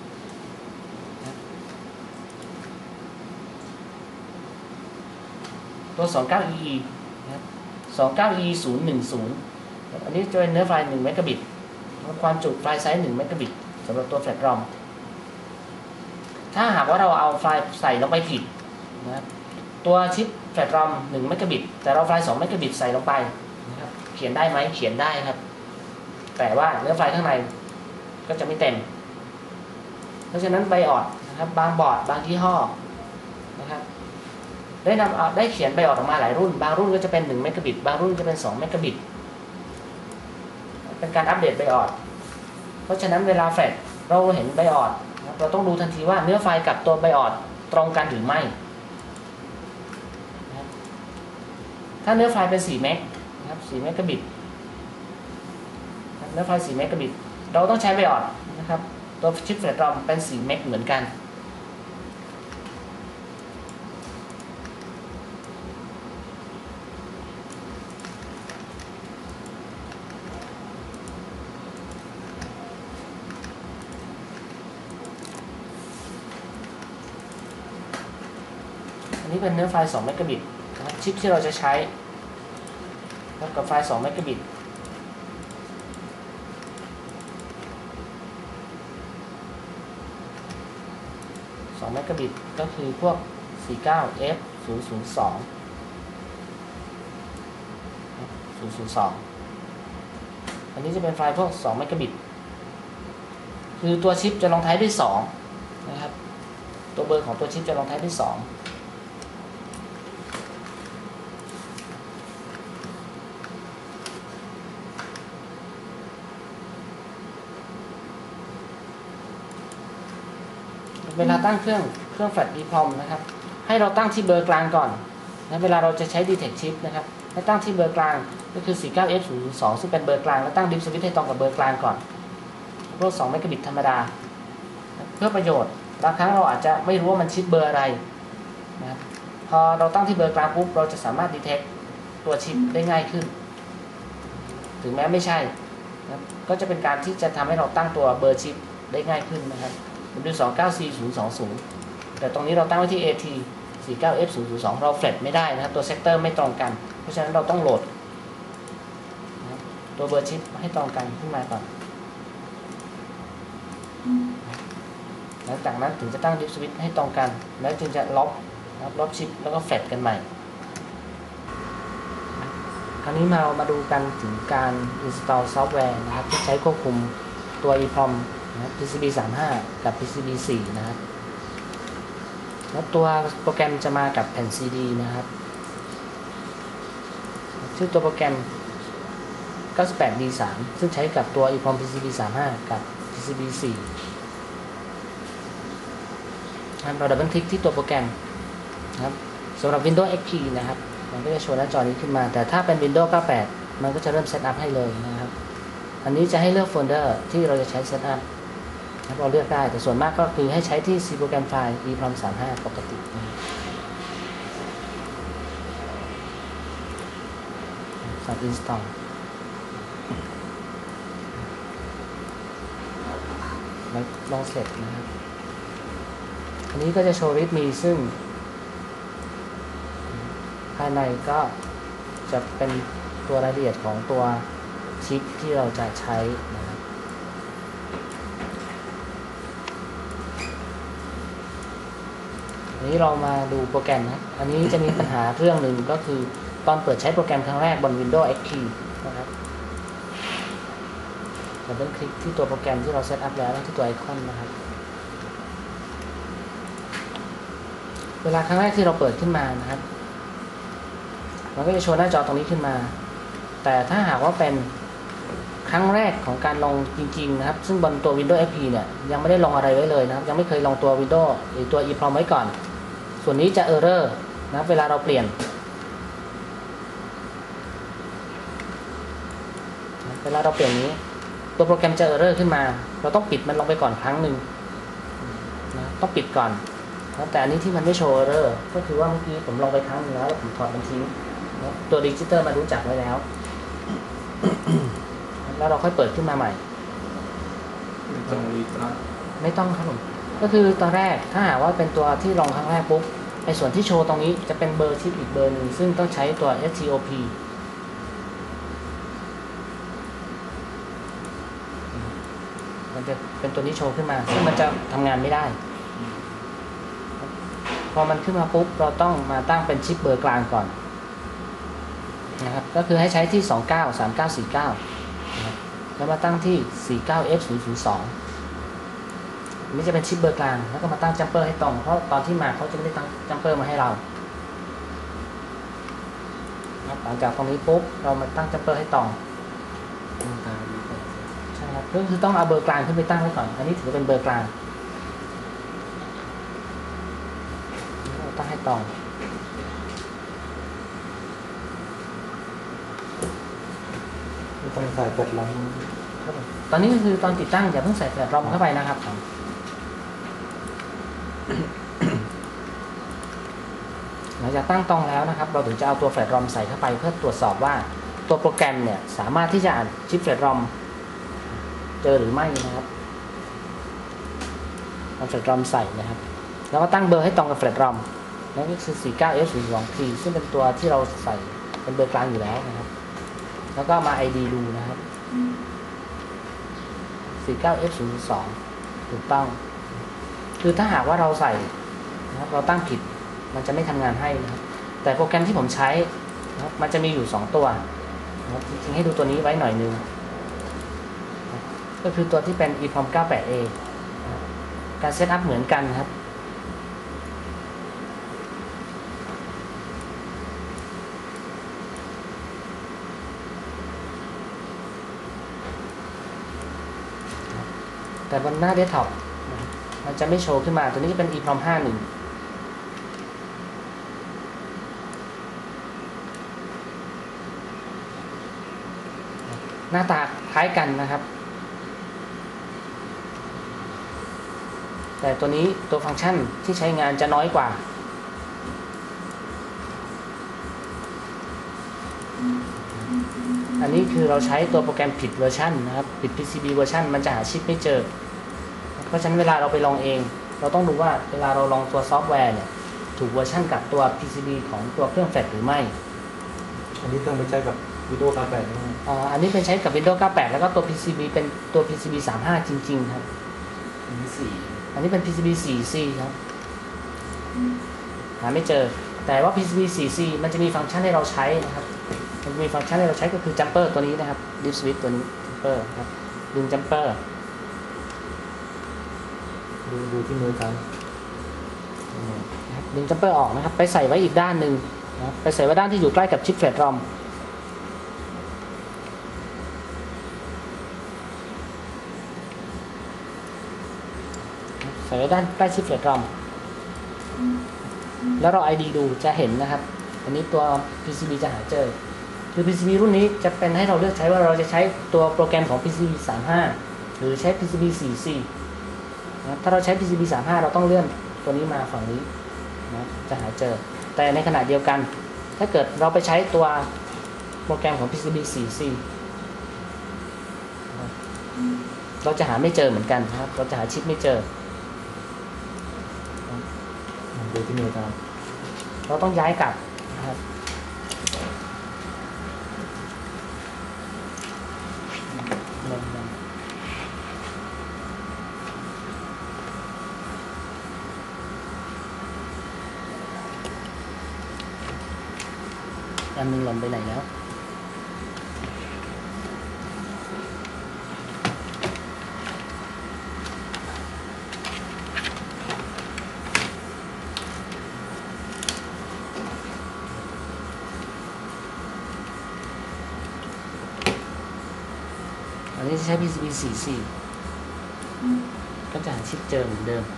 ตัว สองสิบเก้า อี อี นะครับ สองสิบเก้า อี ศูนย์ หนึ่ง ศูนย์ อันนี้จะเป็นเนื้อไฟล์หนึ่งเมกะบิตความจุไฟล์ไซส์หนึ่งเมกะบิตสำหรับตัวแฟลชรอมถ้าหากว่าเราเอาไฟล์ใส่ลงไปผิดนะครับตัวชิปแฟลชรอมหนึ่งเมกะบิตแต่เราไฟล์สองเมกะบิตใส่ลงไปนะครับเขียนได้ไหมเขียนได้ครับแต่ว่าเนื้อไฟล์ข้างในก็จะไม่เต็มเพราะฉะนั้นไบออดนะครับบางบอร์ดบางยี่ห้อนะครับได้นำเอาได้เขียนไบออดออกมาหลายรุ่นบางรุ่นก็จะเป็นหนึ่งเมกะบิตบางรุ่นจะเป็นสองเมกะบิตเป็นการอัปเดตไบออดเพราะฉะนั้นเวลาแฟลชเราเห็นไบออดเราต้องดูทันทีว่าเนื้อไฟล์กับตัวไบออดตรงกันหรือไม่ถ้าเนื้อไฟล์เป็นสี่เมกนะครับสี่เมกะบิตเนื้อไฟล์สี่เมกะบิตเราต้องใช้ไบออดนะครับตัวชิปแฟลชรอมเป็นสี่เมกเหมือนกันอันนี้เป็นเนื้อไฟล์สองเมกะบิตชิปที่เราจะใช้กับไฟล์สองเมกะบิตสองเมกะบิตก็คือพวก สี่สิบเก้า เอฟ ศูนย์ ศูนย์ สอง ศูนย์ ศูนย์ สอง อันนี้จะเป็นไฟล์พวกสองเมกะบิตคือตัวชิปจะลงท้ายด้วยสองนะครับตัวเบอร์ของตัวชิปจะลงท้ายด้วยสองเวลาตั้งเครื่องเครื่องแฟลช อี พี อาร์ โอ เอ็ม นะครับให้เราตั้งที่เบอร์กลางก่อนนะเวลาเราจะใช้ Detect Chip นะครับให้ตั้งที่เบอร์กลางก็คือ สี่สิบเก้า เอฟ ศูนย์ ศูนย์ สอง ซึ่งเป็นเบอร์กลางแล้วตั้ง Dip Switch ให้ตรงกับเบอร์กลางก่อนพวกสองเมกะบิตธรรมดาเพื่อประโยชน์บางครั้งเราอาจจะไม่รู้ว่ามันชิปเบอร์อะไรนะครับพอเราตั้งที่เบอร์กลางปุ๊บเราจะสามารถ Detect ตัวชิปได้ง่ายขึ้นถึงแม้ไม่ใช่นะก็จะเป็นการที่จะทำให้เราตั้งตัวเบอร์ชิปได้ง่ายขึ้นนะครับดู สองเก้า ซี ศูนย์ สอง ศูนย์ แต่ตรงนี้เราตั้งไว้ที่ เอ ที สี่สิบเก้า เอฟ ศูนย์ ศูนย์ สอง เราแฟลชไม่ได้นะครับตัวเซกเตอร์ไม่ตรงกันเพราะฉะนั้นเราต้องโหลดตัวเบอร์ชิปให้ตรงกันขึ้นมาก่อนหลังจากนั้นถึงจะตั้ง Dip Switch ให้ตรงกันแล้วจึงจะลบลบชิปแล้วก็แฟลชกันใหม่คราวนี้มามาดูกันถึงการ install ซอฟต์แวร์นะครับที่ใช้ควบคุมตัว อี พี อาร์ โอ เอ็ม นะครับ พี ซี บี สามสิบห้า กับ พี ซี บี สี่ นะครับแล้วตัวโปรแกรมจะมากับแผ่น ซี ดี นะครับชื่อตัวโปรแกรม เก้าสิบแปด ดี สาม ซึ่งใช้กับตัว อี พี อาร์ โอ เอ็ม พี ซี บี สามสิบห้า กับ พี ซี บี สี่ เราดับเบิลคลิกที่ตัวโปรแกรมนะครับสำหรับ Windows เอ็กซ์ พี นะครับมันก็จะโชว์หน้าจอนี้ขึ้นมาแต่ถ้าเป็น Windows เก้าสิบแปด มันก็จะเริ่มเซตอัพให้เลยนะครับอันนี้จะให้เลือกโฟลเดอร์ที่เราจะใช้เซตอัพเราเลือกได้แต่ส่วนมากก็คือให้ใช้ที่ C โปรแกรมไฟล์ อี พี อาร์ โอ เอ็ม สามสิบห้า ปกติสั่ง install แล้วลองเสร็จนะครับอันนี้ก็จะโชว์ readme ซึ่งภายในก็จะเป็นตัวรายละเอียดของตัวชิปที่เราจะใช้นะครับอันนี้เรามาดูโปรแกรมนะอันนี้จะมีปัญหาเรื่องหนึ่งก็คือตอนเปิดใช้โปรแกรมครั้งแรกบน Windows เอ็กซ์ พี นะครับเราต้องคลิกที่ตัวโปรแกรมที่เราเซตอัพแล้วแล้วที่ตัวไอคอนนะครับเวลาครั้งแรกที่เราเปิดขึ้นมานะครับมันก็จะโชว์หน้าจอตรงนี้ขึ้นมาแต่ถ้าหากว่าเป็นครั้งแรกของการลงจริงๆนะครับซึ่งบนตัว Windows เอ็กซ์ พี เนี่ยยังไม่ได้ลงอะไรไว้เลยนะครับยังไม่เคยลงตัว Windows หรือตัว อี พี อาร์ โอ เอ็ม ไว้ก่อนส่วนนี้จะ Error นะเวลาเราเปลี่ยนเวลาเราเปลี่ยนนี้ตัวโปรแกรมจะ Error ขึ้นมาเราต้องปิดมันลงไปก่อนครั้งหนึ่งนะต้องปิดก่อนนะแต่อันนี้ที่มันไม่โชว์ Error ก็คือว่าเมื่อกี้ผมลงไปครั้งนึงแล้วแล้วผมถอดมันทิ้งนะตัว Digital มารู้จักไว้แล้ว แล้วเราค่อยเปิดขึ้นมาใหม่ไม่ต้องรีสตาร์ทไม่ต้องครับผมก็คือตอนแรกถ้าหากว่าเป็นตัวที่ลงครั้งแรกปุ๊บไอ้ส่วนที่โชว์ตรงนี้จะเป็นเบอร์ชิปอีกเบอร์หนึ่งซึ่งต้องใช้ตัว เอส ที โอ พี มันจะเป็นตัวนี้โชว์ขึ้นมาซึ่งมันจะทำงานไม่ได้พอมันขึ้นมาปุ๊บเราต้องมาตั้งเป็นชิปเบอร์กลางก่อนนะครับก็คือให้ใช้ที่สองเก้า สามเก้า สี่เก้านะครับแล้วมาตั้งที่ สี่เก้า เอฟ ศูนย์ ศูนย์ สอง นี่จะเป็นชิปเบอร์กลางแล้วก็มาตั้งจัมเปอร์ให้ตรงเพราะตอนที่มาเขาจะไม่ได้ตั้งจัมเปอร์มาให้เราหลังจากตรงนี้ปุ๊บเรามาตั้งจัมเปอร์ให้ตรงใช่ครับก็คือต้องเอาเบอร์กลางขึ้นไปตั้งไว้ก่อนอันนี้ถือเป็นเบอร์กลางเราตั้งให้ตรงต้องใส่แฟลชลตอนนี้ก็คือตอนติดตั้งอย่าเพิ่งใส่แฟลชรอมเข้าไปนะครับหลังจากตั้งตรงแล้วนะครับเราถึงจะเอาตัวแฟลชรอมใส่เข้าไปเพื่อตรวจสอบว่าตัวโปรแกรมเนี่ยสามารถที่จะอ่านชิปแฟลชรอมเจอหรือไม่นะครับเอาแฟลชรอมใส่นะครับแล้วก็ตั้งเบอร์ให้ตรงกับแฟลชรอมนั่นก็คือ สี่เก้า เอฟ ศูนย์ สอง ที ซึ่งเป็นตัวที่เราใส่เป็นเบอร์กลางอยู่แล้วนะครับแล้วก็มา ไอ ดี ดูนะครับ สี่ เก้า เอฟ ศูนย์ สอง ถูกต้องคือถ้าหากว่าเราใส่นะครับเราตั้งผิดมันจะไม่ทำงานให้นะครับแต่โปรแกรมที่ผมใช้นะครับมันจะมีอยู่สองตัวนะครับจริงๆให้ดูตัวนี้ไว้หน่อยนึงก็คือตัวที่เป็น อี พี รอม เก้าแปด เอ การเซตอัพเหมือนกันครับแต่บนหน้าเดสก์ท็อปมันจะไม่โชว์ขึ้นมาตัวนี้จะเป็น อี พี รอม ห้าสิบเอ็ด หน้าตาคล้ายกันนะครับแต่ตัวนี้ตัวฟังก์ชันที่ใช้งานจะน้อยกว่าอันนี้คือเราใช้ตัวโปรแกรมผิดเวอร์ชันนะครับผิด พี ซี บี เวอร์ชันมันจะหาชิปไม่เจอเพราะฉะนั้นเวลาเราไปลองเองเราต้องดูว่าเวลาเราลองตัวซอฟต์แวร์เนี่ยถูกเวอร์ชันกับตัว พี ซี บี ของตัวเครื่องแฟลชหรือไม่อันนี้ต้องไปใช้กับ Windows เก้าแปดนะอ่าอันนี้เป็นใช้กับ Windows เก้าแปดแล้วก็ตัว พี ซี บี เป็นตัว พี ซี บี สามสิบห้า จริงๆครับอันนี้สี่อันนี้เป็น พี ซี บี โฟร์ ซี ครับหาไม่เจอแต่ว่า พี ซี บี โฟร์ ซี มันจะมีฟังก์ชันให้เราใช้นะครับมันมีฟังก์ชันให้เราใช้ก็คือ Jumper ตัวนี้นะครับ Disk Switch ตัวนี้ Jumper ครับดึง Jumper ดูดูที่มือกันดึง Jumper ออกนะครับไปใส่ไว้อีกด้านหนึ่งนะไปใส่ไว้ด้านที่อยู่ใกล้กับชิปแฟลชรอมใส่ไว้ด้านใกล้ชิปแฟลชรอมแล้วเรา ไอ ดี ดูจะเห็นนะครับอันนี้ตัว พี ซี บี จะหาเจอคือ พี ซี บี รุ่นนี้จะเป็นให้เราเลือกใช้ว่าเราจะใช้ตัวโปรแกรมของ พี ซี บี สามสิบห้า หรือใช้ พี ซี บี โฟร์ ซี นะถ้าเราใช้ พี ซี บี สามสิบห้า เราต้องเลื่อนตัวนี้มาฝั่งนี้นะจะหาเจอแต่ในขณะเดียวกันถ้าเกิดเราไปใช้ตัวโปรแกรมของ พี ซี บี โฟร์ ซี เราจะหาไม่เจอเหมือนกันครับเราจะหาชิปไม่เจอดูที่มือกันเราต้องย้ายกลับนะครับอันนึงหล่นไปไหนแล้วอันนี้ใช้ พี ซี บี โฟร์ ซี ก็จะหาชิปเจอเหมือนเดิม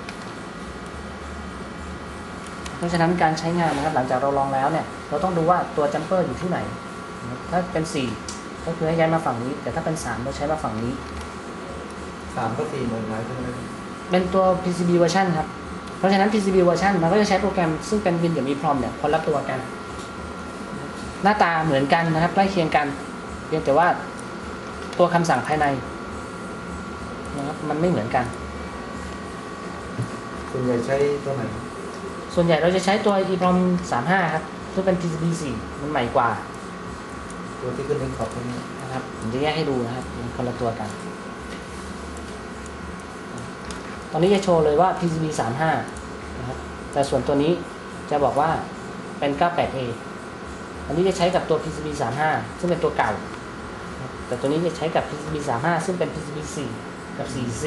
เพราะฉะนั้นการใช้งานนะครับหลังจากเราลองแล้วเนี่ยเราต้องดูว่าตัวจัมเปอร์อยู่ที่ไหนถ้าเป็นสี่ก็คือให้ย้ายมาฝั่งนี้แต่ถ้าเป็นสามเราใช้มาฝั่งนี้สามก็สี่เหมือนกันใช่ไหมเป็นตัว พี ซี บี เวอร์ชันครับเพราะฉะนั้น พี ซี บี เวอร์ชันมันก็จะใช้โปรแกรมซึ่งเป็น Win กับ อี พี รอม เนี่ยคนละตัวกันหน้าตาเหมือนกันนะครับใกล้เคียงกันเพียงแต่ว่าตัวคำสั่งภายในนะครับมันไม่เหมือนกันส่วนใหญ่ใช้ตัวไหนส่วนใหญ่เราจะใช้ตัว อี พี รอม สามสิบห้า ครับซึ่งเป็น พี ซี บี โฟร์ มันใหม่กว่าตัวที่ขึ้นในขอบตรงนี้นะครับผมจะแยกให้ดูนะครับเป็นคนละตัวกันตอนนี้จะโชว์เลยว่า พี ซี บี สามสิบห้า นะครับแต่ส่วนตัวนี้จะบอกว่าเป็น เก้าแปดเอ อันนี้จะใช้กับตัว พี ซี บี สามสิบห้า ซึ่งเป็นตัวเก่าแต่ตัวนี้จะใช้กับ พี ซี บี สามสิบห้า ซึ่งเป็น พี ซี บี สี่ กับ โฟร์ ซี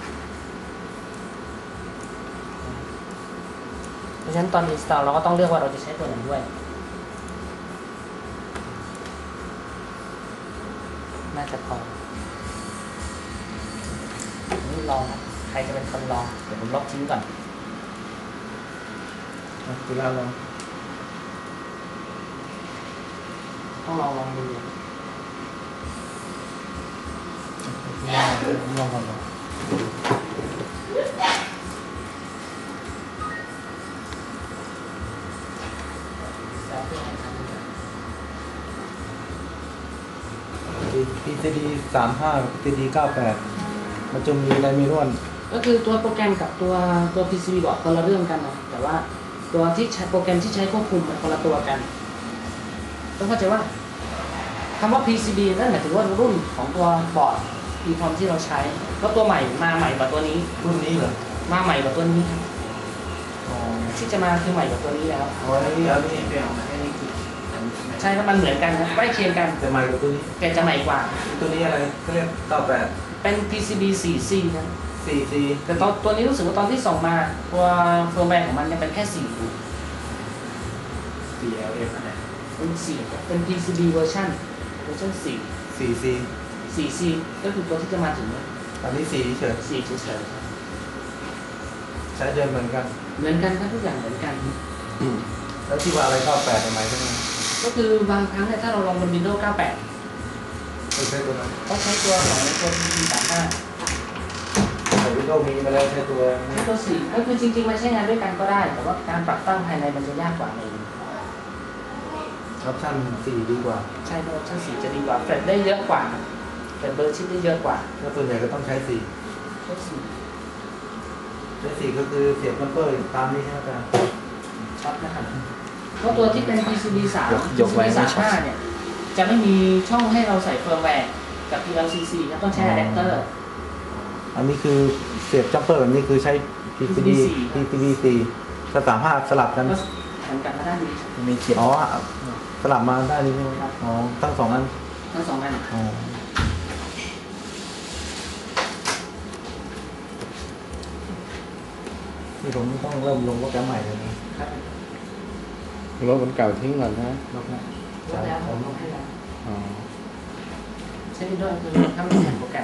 เพราะฉะนั้นตอน install เราก็ต้องเลือกว่าเราจะใช้ตัวไหนด้วยน่าจะพอนี่ลองนะใครจะเป็นคนลองเดี๋ยวผมลบทิ้งก่อนจุฬาลองต้องลองลองดูลองก่อนนะพีซีดีสามห้าพีซีดีเก้าแปดมันจะมีอะไรมีร่วนก็คือตัวโปรแกรมกับตัวตัว พี ซี บี บอกคนละเรื่องกันนะแต่ว่าตัวที่ใช้โปรแกรมที่ใช้ควบคุมมันคนละตัวกันต้องเข้าใจว่าคำว่า พี ซี บี นั่นหมายถึงว่ารุ่นของตัวบอร์ด อี พรอม ที่เราใช้ก็ตัวใหม่มาใหม่กว่าตัวนี้รุ่นนี้เหรอมาใหม่กว่าตัวนี้อ๋อที่จะมาคือใหม่กว่าตัวนี้แล้วอ๋ออันนี้อันนี้เป็นใช่ครับมันเหมือนกันนะใกล้เคียงกันจะใหม่กว่าตัวนี้แต่จะใหม่กว่าตัวนี้อะไรเขาเรียกเก้าแปดเป็น พี ซี บี โฟร์ ซี นะสี่ซีแต่ตอนตัวนี้รู้สึกว่าตอนที่ส่งมาตัวเฟิร์มแวร์ของมันยังเป็นแค่สี่อยู่สี่เอลเอฟนะเป็นสี่เป็น พี ซี บี เวอร์ชันเวอร์ชันสี่สี่ซีสี่ ซี ก็คือตัวที่จะมาถึงเนี่ยอันนี้สี่เฉยสี่เฉยใช้เดินเหมือนกันๆเหมือนกันครับทุกอย่างเหมือนกันแล้วที่ว่าอะไรเก้าแปดทำไมใช่ไหมก็คือบางครั้งเนี่ยถ้าเราลองบน Windows เก้าแปดไม่ใช่ตัวนั้นต้องใช้ตัวของตัว พี ซี บี สามสิบห้าแต่วิดีโอมีมาแล้วใช้ตัวใช้ตัวสี่ก็คือจริงๆมันใช้งานด้วยกันก็ได้ แต่ว่าการปรับตั้งภายในมันจะยากกว่าเองออปชั่นสี่ดีกว่าใช่ตัวออปชั่นสี่จะดีกว่าเฟรดได้เยอะกว่าเฟรดเบอร์ชิปได้เยอะกว่าแล้วส่วนใหญ่ก็ต้องใช้สี่ใช้สี่ใช้สี่ก็คือเสียบมัปเปอร์ตามนี้ใช่ไหมอาจารย์ช็อตนะครับเพราะตัวที่เป็น พี ซี บี สามยกยกไว้พี ซี บี สามสิบห้า เนี่ยจะไม่มีช่องให้เราใส่เฟิร์มแวร์กับ พี แอล ซี ซี นะต้องใช้อะแดปเตอร์อันนี้คือเสียบจัมเปอร์แบบนี้คือใช้ พี ซี บี พี ซี บี สี่กับสามห้าสลับกันก็เหมือนกันมาด้านนี้มีเขียนอ๋อสลับมาได้นี่ใช่ไหมอ๋อทั้งสองอันทั้งสองอันอ๋อนี่ผมต้องเริ่มลงโปรแกรมใหม่เลยนะครับลบมันเก่าทิ้งก่อนนะลบนะลบแล้วผมลบให้แล้วอ๋อใช้ด้วยคือถ้าไม่แข่งโปรแกรม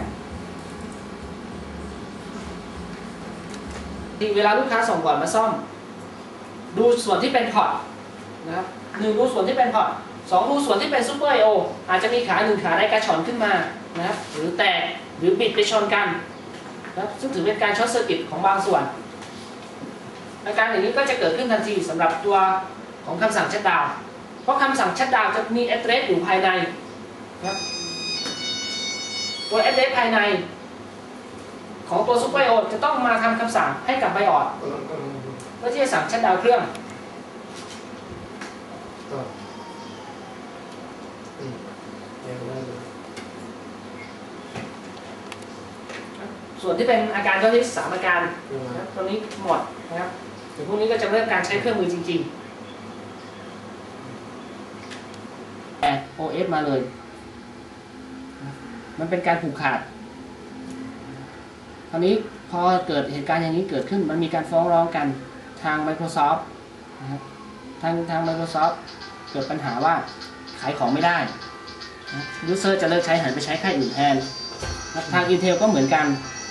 ที่เวลาลูกค้าส่งก่อนมาซ่อม ดูส่วนที่เป็นพอร์ตนะครับหนึ่งดูส่วนที่เป็นพอร์ตสองดูส่วนที่เป็นซูเปอร์ไอโออาจจะมีขาหนึ่งขาใดกระชอนขึ้นมานะครับหรือแตกหรือบิดไปชนกันนะครับซึ่งถือเป็นการช็อตเซอร์กิตของบางส่วนอาการอย่างนี้ก็จะเกิดขึ้นทันทีสำหรับตัวของคำสั่งชัตดาวน์เพราะคำสั่งชัตดาวน์จะมี address อยู่ภายในนะครับตัว address ภายในของตัวซูเปอร์ไอโอจะต้องมาทำคำสั่งให้กับไบออดเพื่อที่จะสั่งชัตดาวน์เครื่องส่วนที่เป็นอาการก็ที่สามอาการนะครับตัวนี้หมดนะครับเดี๋ยวพวกนี้ก็จะเริ่มการใช้เครื่องมือจริงๆแต่ โอ เอส มาเลยมันเป็นการผูกขาดคราวนี้พอเกิดเหตุการณ์อย่างนี้เกิดขึ้นมันมีการฟ้องร้องกันทาง Microsoft นะครับทางทาง Microsoft เกิดปัญหาว่าขายของไม่ได้ยูเซอร์จะเลิกใช้หันไปใช้ค่ายอื่นแทนทาง Intel ก็เหมือนกัน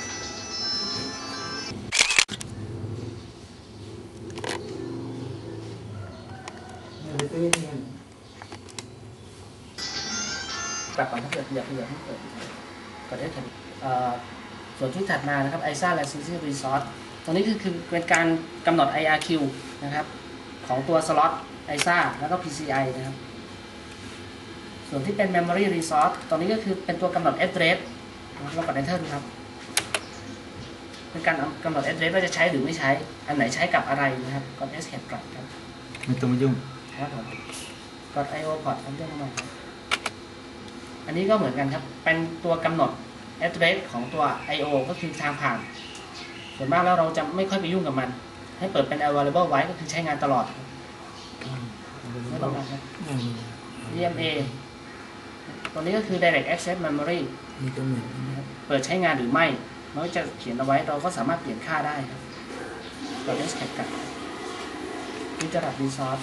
กลับก่อนถ้าเกิดอยากอยากให้เกิดก่อนได้ถึงส่วนที่ถัดมานะครับ ไอ เอส เอ Licensing Resource ตรงนี้คือคือเป็นการกำหนด ไอ อาร์ คิว นะครับของตัวสล็อต ไอ เอส เอ แล้วก็ พี ซี ไอ นะครับส่วนที่เป็น Memory Resource ตรงนี้ก็คือเป็นตัวกำหนด address เรากด Enter ดูครับเป็นการกำหนด address ว่าจะใช้หรือไม่ใช้อันไหนใช้กับอะไรนะครับกด Escape กลับครับไม่ต้องมายุ่งครับผมกด ไอ โอ port ทำเรื่องเข้ามาครับอันนี้ก็เหมือนกันครับเป็นตัวกำหนด address ของตัว ไอ โอ ก็คือทางผ่านส่วนมากแล้วเราจะไม่ค่อยไปยุ่งกับมันให้เปิดเป็น available ไว้ก็คือใช้งานตลอดไม่ต้องการครับ ดี เอ็ม เอ ตัวนี้ก็คือ direct access memory มีตัวหนึ่งเปิดใช้งานหรือไม่มันก็จะเขียนเอาไว้เราก็สามารถเปลี่ยนค่าได้ครับกด escape กัน interrupt resource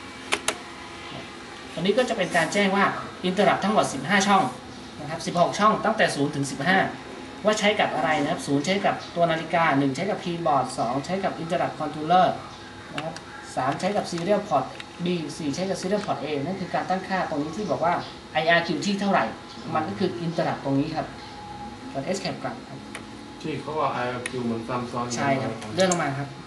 ตัวนี้ก็จะเป็นการแจ้งว่า interrupt ทั้งหมดสิบห้าช่องนะครับสิบหกช่องตั้งแต่ศูนย์ถึงสิบห้าว่าใช้กับอะไรนะครับศูนย์ใช้กับตัวนาฬิกาหนึ่งใช้กับคีย์บอร์ดสองใช้กับ interrupt controller นะครับสามใช้กับ serial port B สี่ใช้กับ serial port A นั่นคือการตั้งค่าตรงนี้ที่บอกว่า ไอ อาร์ คิว ที่เท่าไหร่มันก็คือ interrupt ตรงนี้ครับกด escape กลับครับที่เขาว่า ไอ อาร์ คิว เหมือนซัมซุงใช่ครับเลื่อนลงมาครับ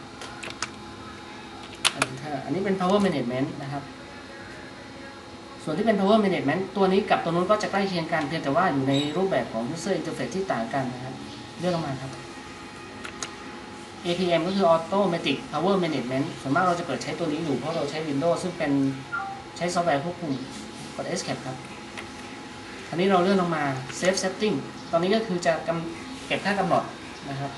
อันนี้อันนี้เป็น power management นะครับส่วนที่เป็น power management ตัวนี้กับตัวนู้นก็จะใกล้เคียงกันเพียงแต่ว่าอยู่ในรูปแบบของ user interface ที่ต่างกันนะครับเลื่อนลงมาครับ เอ พี เอ็ม ก็คือ automatic power management ส่วนมากเราจะเปิดใช้ตัวนี้อยู่เพราะเราใช้ Windows ซึ่งเป็นใช้ซอฟต์แวร์ควบคุมกด escape ครับอันนี้เราเลื่อนลงมา save setting ตอนนี้ก็คือจะกำเก็บค่ากำหนดนะครับ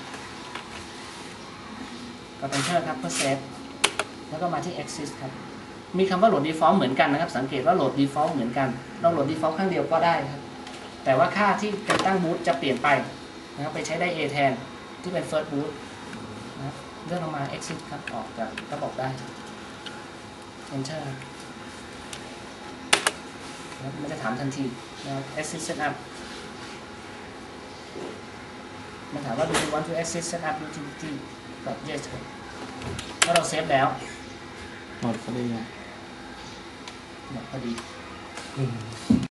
กด enter ครับเพื่อ save แล้วก็มาที่ exit ครับมีคำว่าโหลด default เหมือนกันนะครับสังเกตว่าโหลด default เหมือนกันเราโหลด default ข้างเดียวก็ได้ครับแต่ว่าค่าที่การตั้ง boot จะเปลี่ยนไปนะครับไปใช้ได้ A แทนที่เป็น first boot นะครับเลื่อนลงมา exit ครับออกจากระบบได้ enter นะครับมันจะถามทันทีนะครับ exit setup มันถามว่า do you want to exit setup utility กด yes ครับถ้าเราเซฟแล้วหมดพอดีหมดพอดี